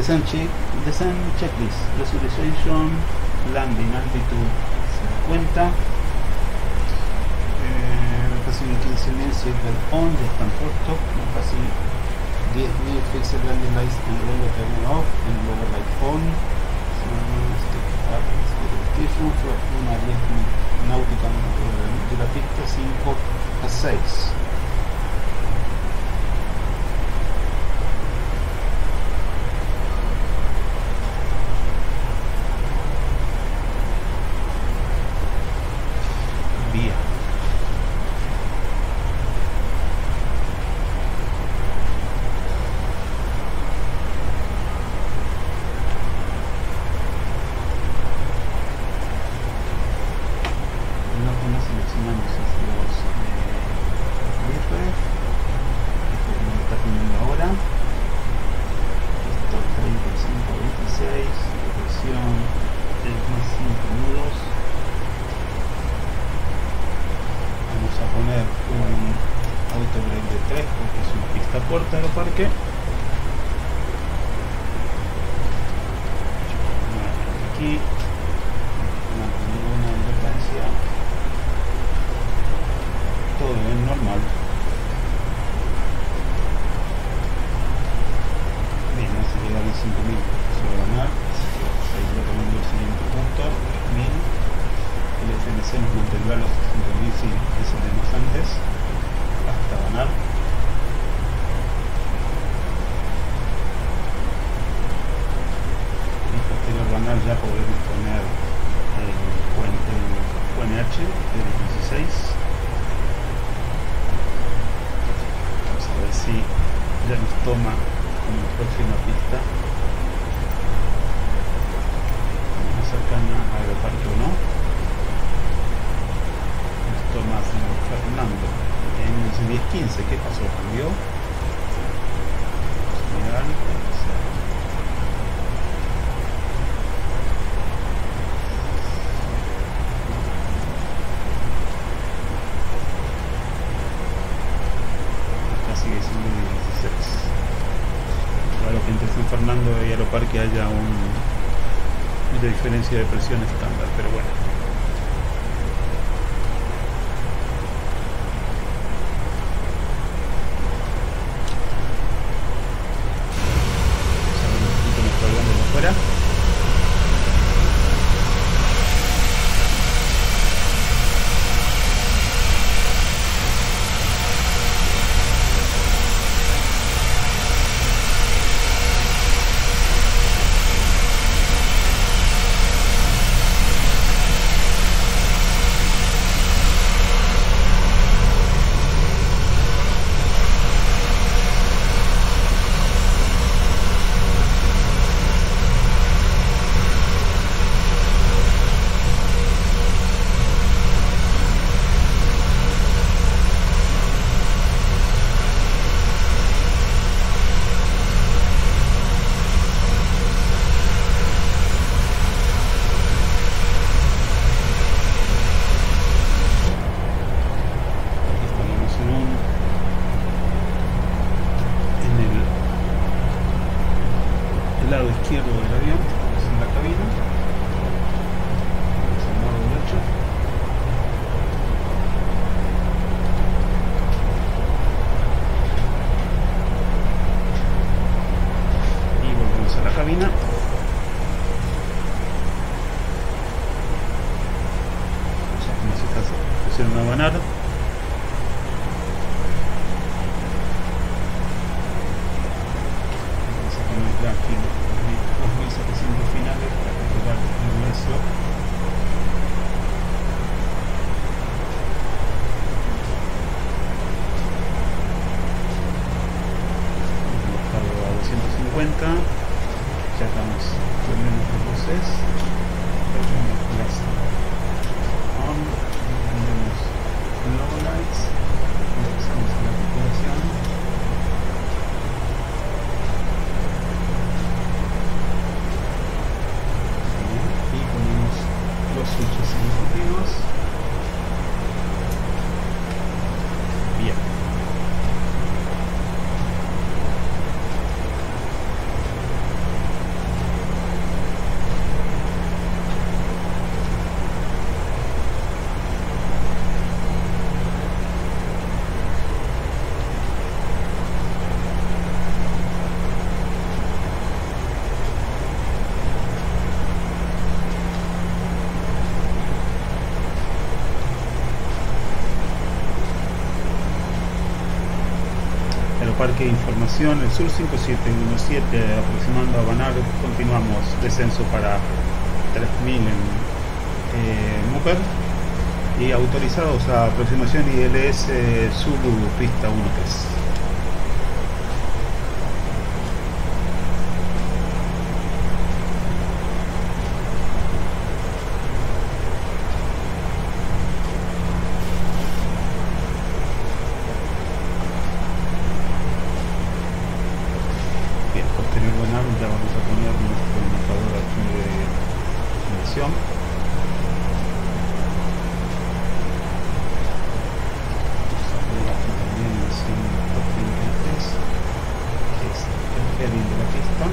S1: descent, check, descent checklist, pressurization, landing altitude cincuenta, eh, casi quince mil seatbelt on, ya están puestos, casi diez mil fixed landing lights and lower turn off and lower light on, una diez náutica de la pista, cinco a seis. Vía. Parque. Aquí no hay ninguna advertencia, todo es normal. Bien, hace llegar a cinco mil, se va a ganar. Seguirá tomando el siguiente punto, mil. El F M C nos mantendrá los cinco mil si descendemos antes hasta ganar. Ganar ya podemos poner el U N H del dieciséis. Vamos a ver si ya nos toma como próxima pista más cercana a Aeroparque o no. Nos toma San Fernando en el diez quince. ¿Qué pasó? ¿Cambió? Vamos a mirar. Entre San Fernando y Aeroparque haya un, una diferencia de presión estándar, pero bueno. Vamos a ver un poquito nuestro avión desde afuera. Lado izquierdo del avión, es en la cabina. Vamos al lado derecho. Y volvemos a la cabina. Ya como se está pusieron a ganar. Vamos a poner ya aquí dos mil setecientos finales para calcular el universo. Hemos bajado a doscientos cincuenta, ya estamos poniendo las luces, ponemos las on, ponemos low lights, empezamos la tripulación. Los switches ejecutivos. Bien. parque de información, el sur cinco siete uno siete, aproximando a Banar, continuamos descenso para tres mil en eh, Mooper, y autorizados a aproximación I L S Zulu pista uno tres. Ya vamos a poner nuestro indicador aquí de emisión. Vamos a poner aquí también el ciento treinta y tres, que es el heading de la pista.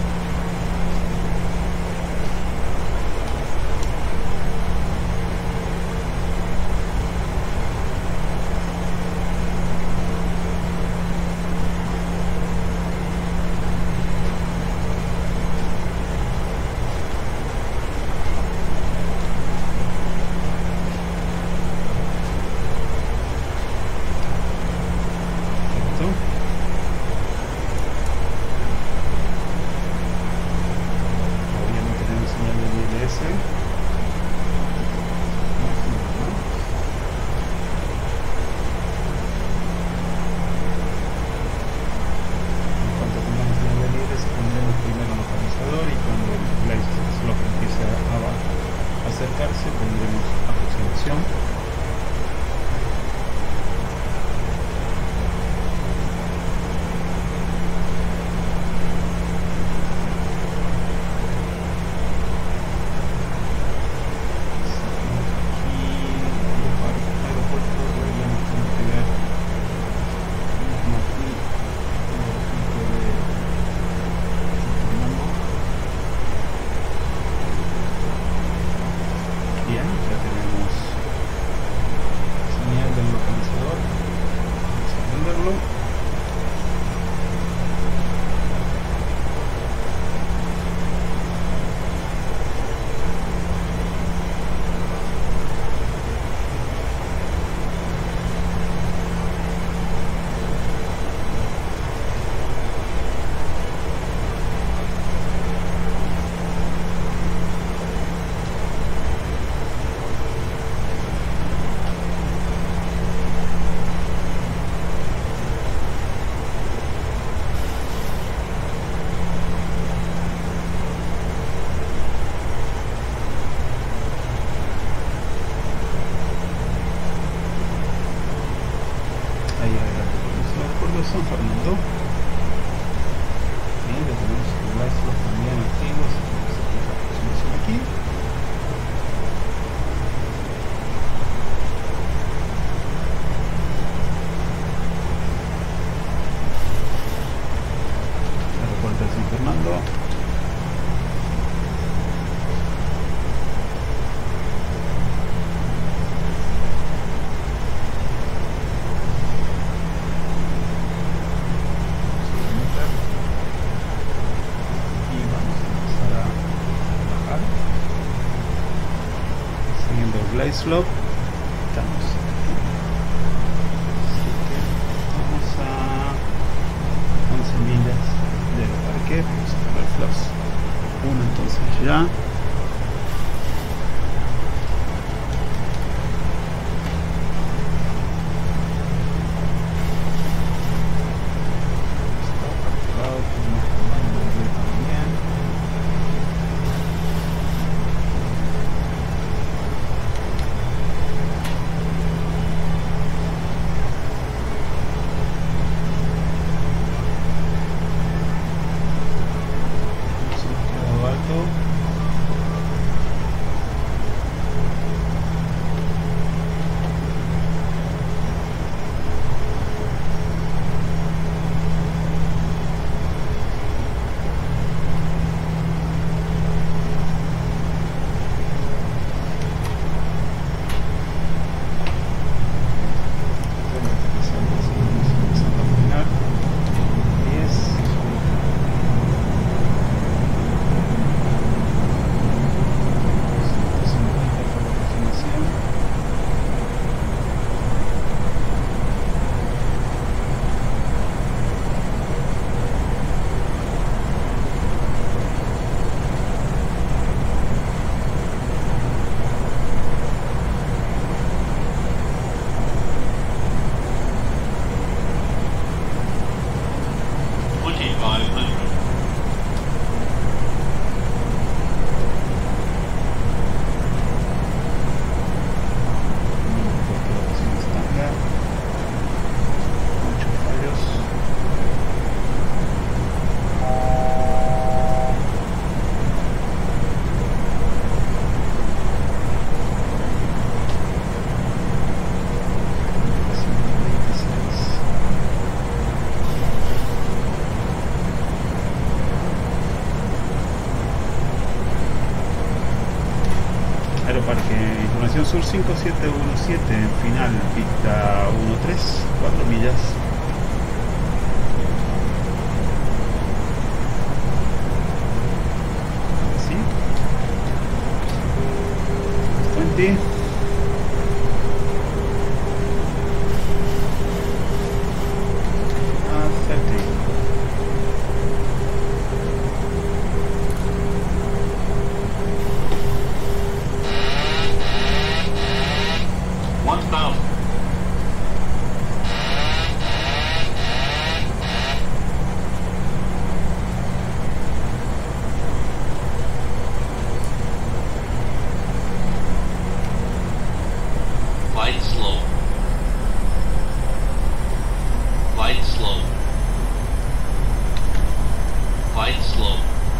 S1: Acercarse, pondremos aproximación. Bien, ya tenemos señal del localizador. Vamos a prenderlo. Ahí adelante, aeropuerto de San Fernando. Bien, ya tenemos el Lightslop también activo, así que vamos a aplicar la aproximación aquí. Aeropuerto de San Fernando. Lightslop, estamos aquí. Así que vamos a once millas del parque. Vamos a poner flaps uno entonces ya. Está activado con nuestro comando también. información sur cinco siete uno siete, final, pista uno tres, cuatro millas. ¿Sí? veinte. Ah, thirty.
S2: one thousand. Light slow. Light slow. Light slow.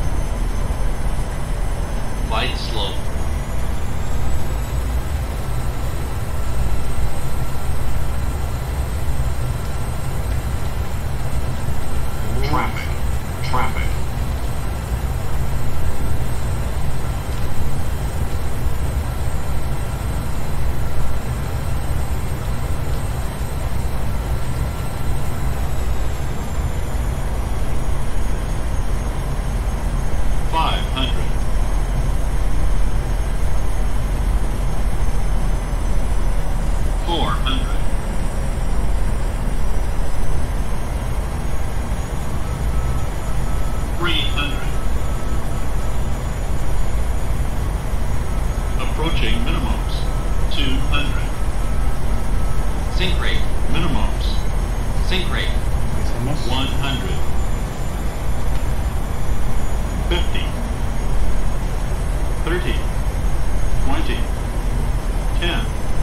S2: Light slow. Traffic. Traffic. Five hundred. Four hundred. Three hundred. Approaching minimums. Two hundred. Sink rate. Minimums. Sink rate.
S1: Empezamos.
S2: One hundred. Fifty. Thirty. Twenty. Ten.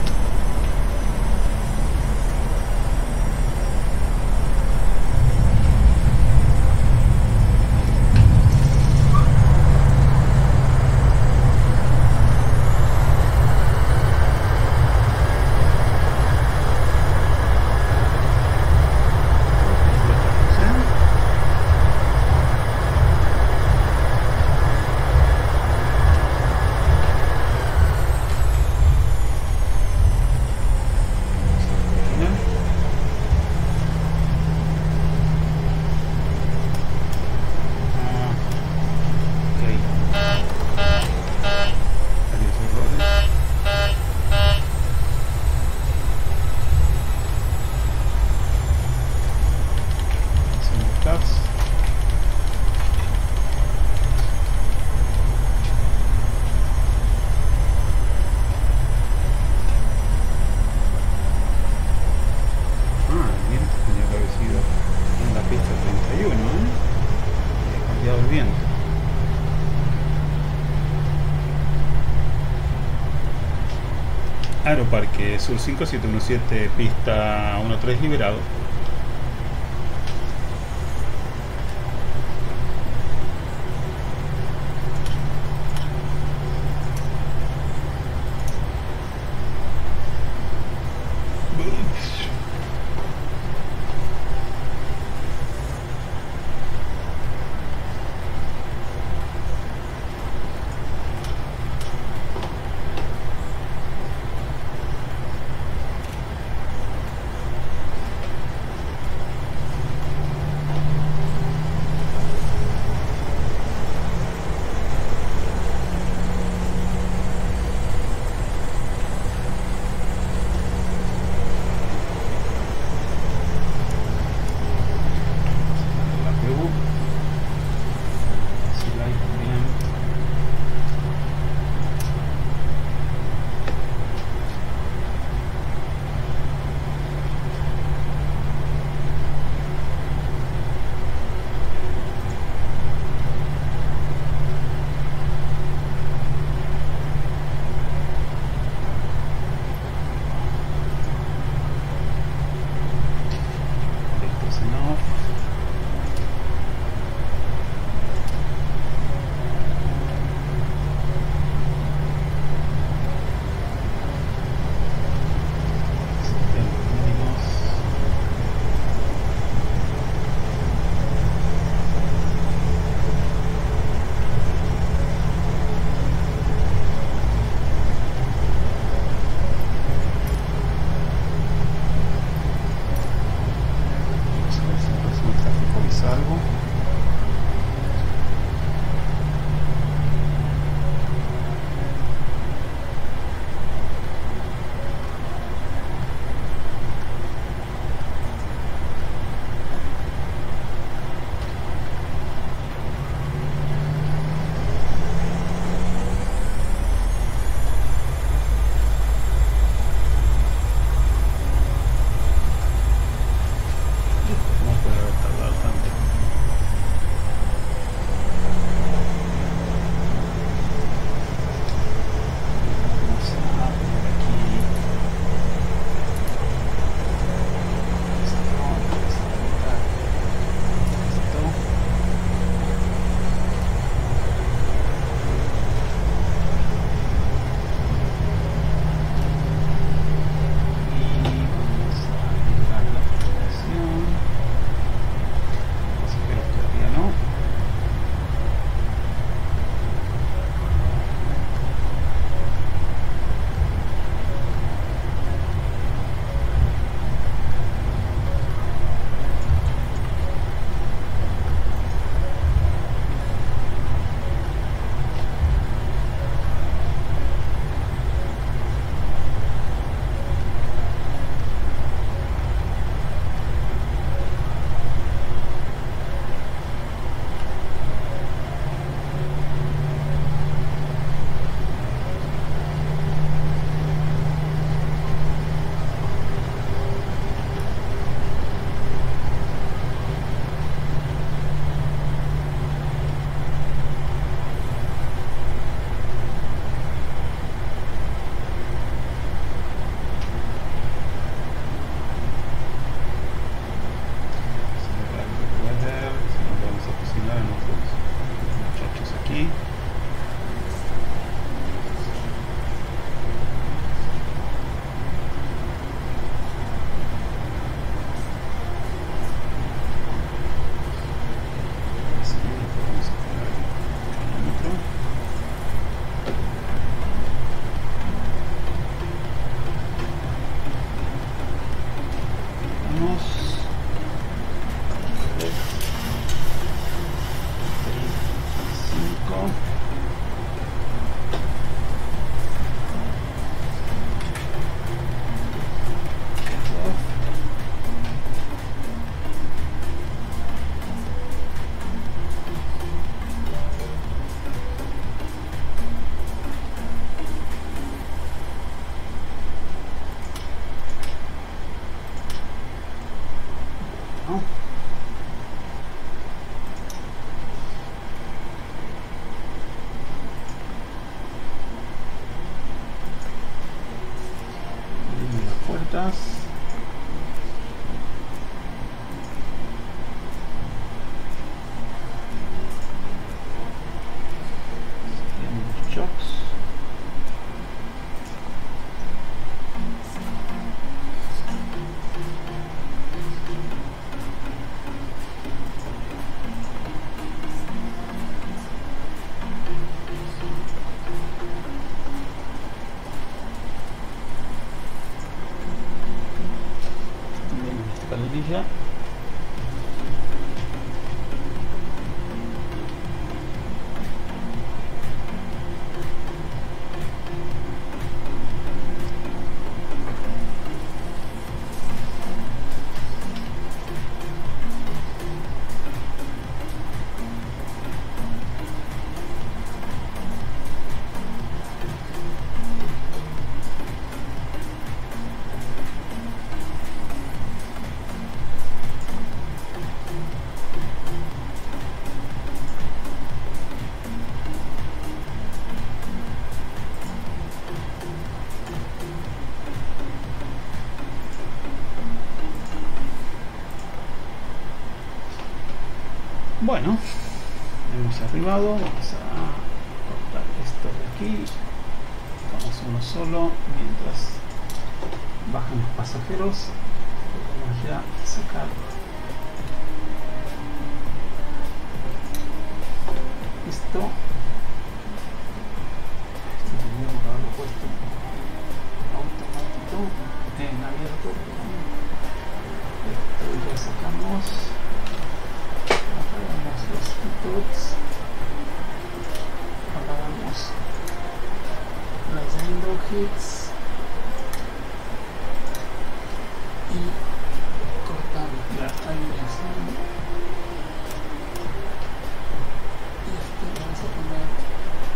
S1: Aeroparque Sur cinco siete uno siete, pista uno tres liberado. vueltas. Los shocks. Escalerilla. Bueno, hemos arribado, vamos a cortar esto de aquí, vamos uno solo, mientras bajan los pasajeros, podemos ya sacar esto, esto tendríamos que haberlo puesto automático en abierto, esto ya sacamos. Apagamos los inputs, apagamos las window hits y cortamos la alineación y esto vamos a poner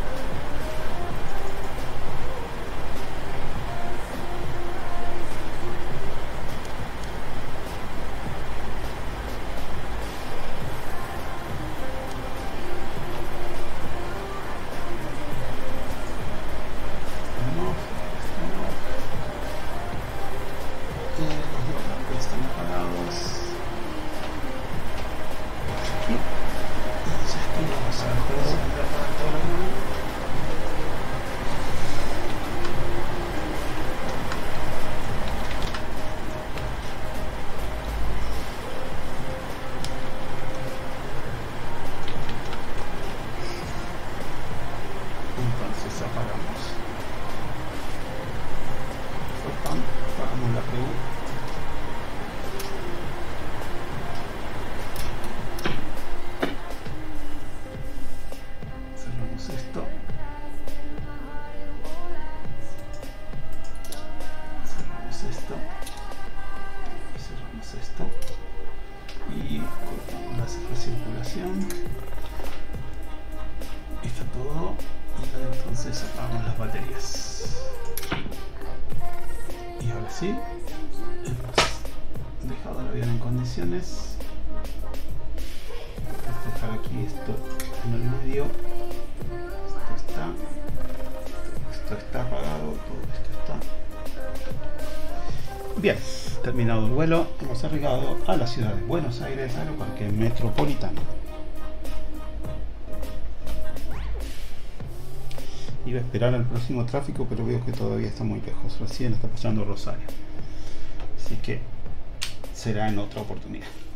S1: está todo y entonces apagamos las baterías y ahora sí hemos dejado el avión en condiciones. Voy a dejar aquí esto en el medio, esto está esto está apagado, todo esto está bien. Terminado el vuelo, hemos arribado a la ciudad de Buenos Aires, Aeroparque Metropolitano. Iba a esperar al próximo tráfico, pero veo que todavía está muy lejos, recién está pasando Rosario. Así que será en otra oportunidad.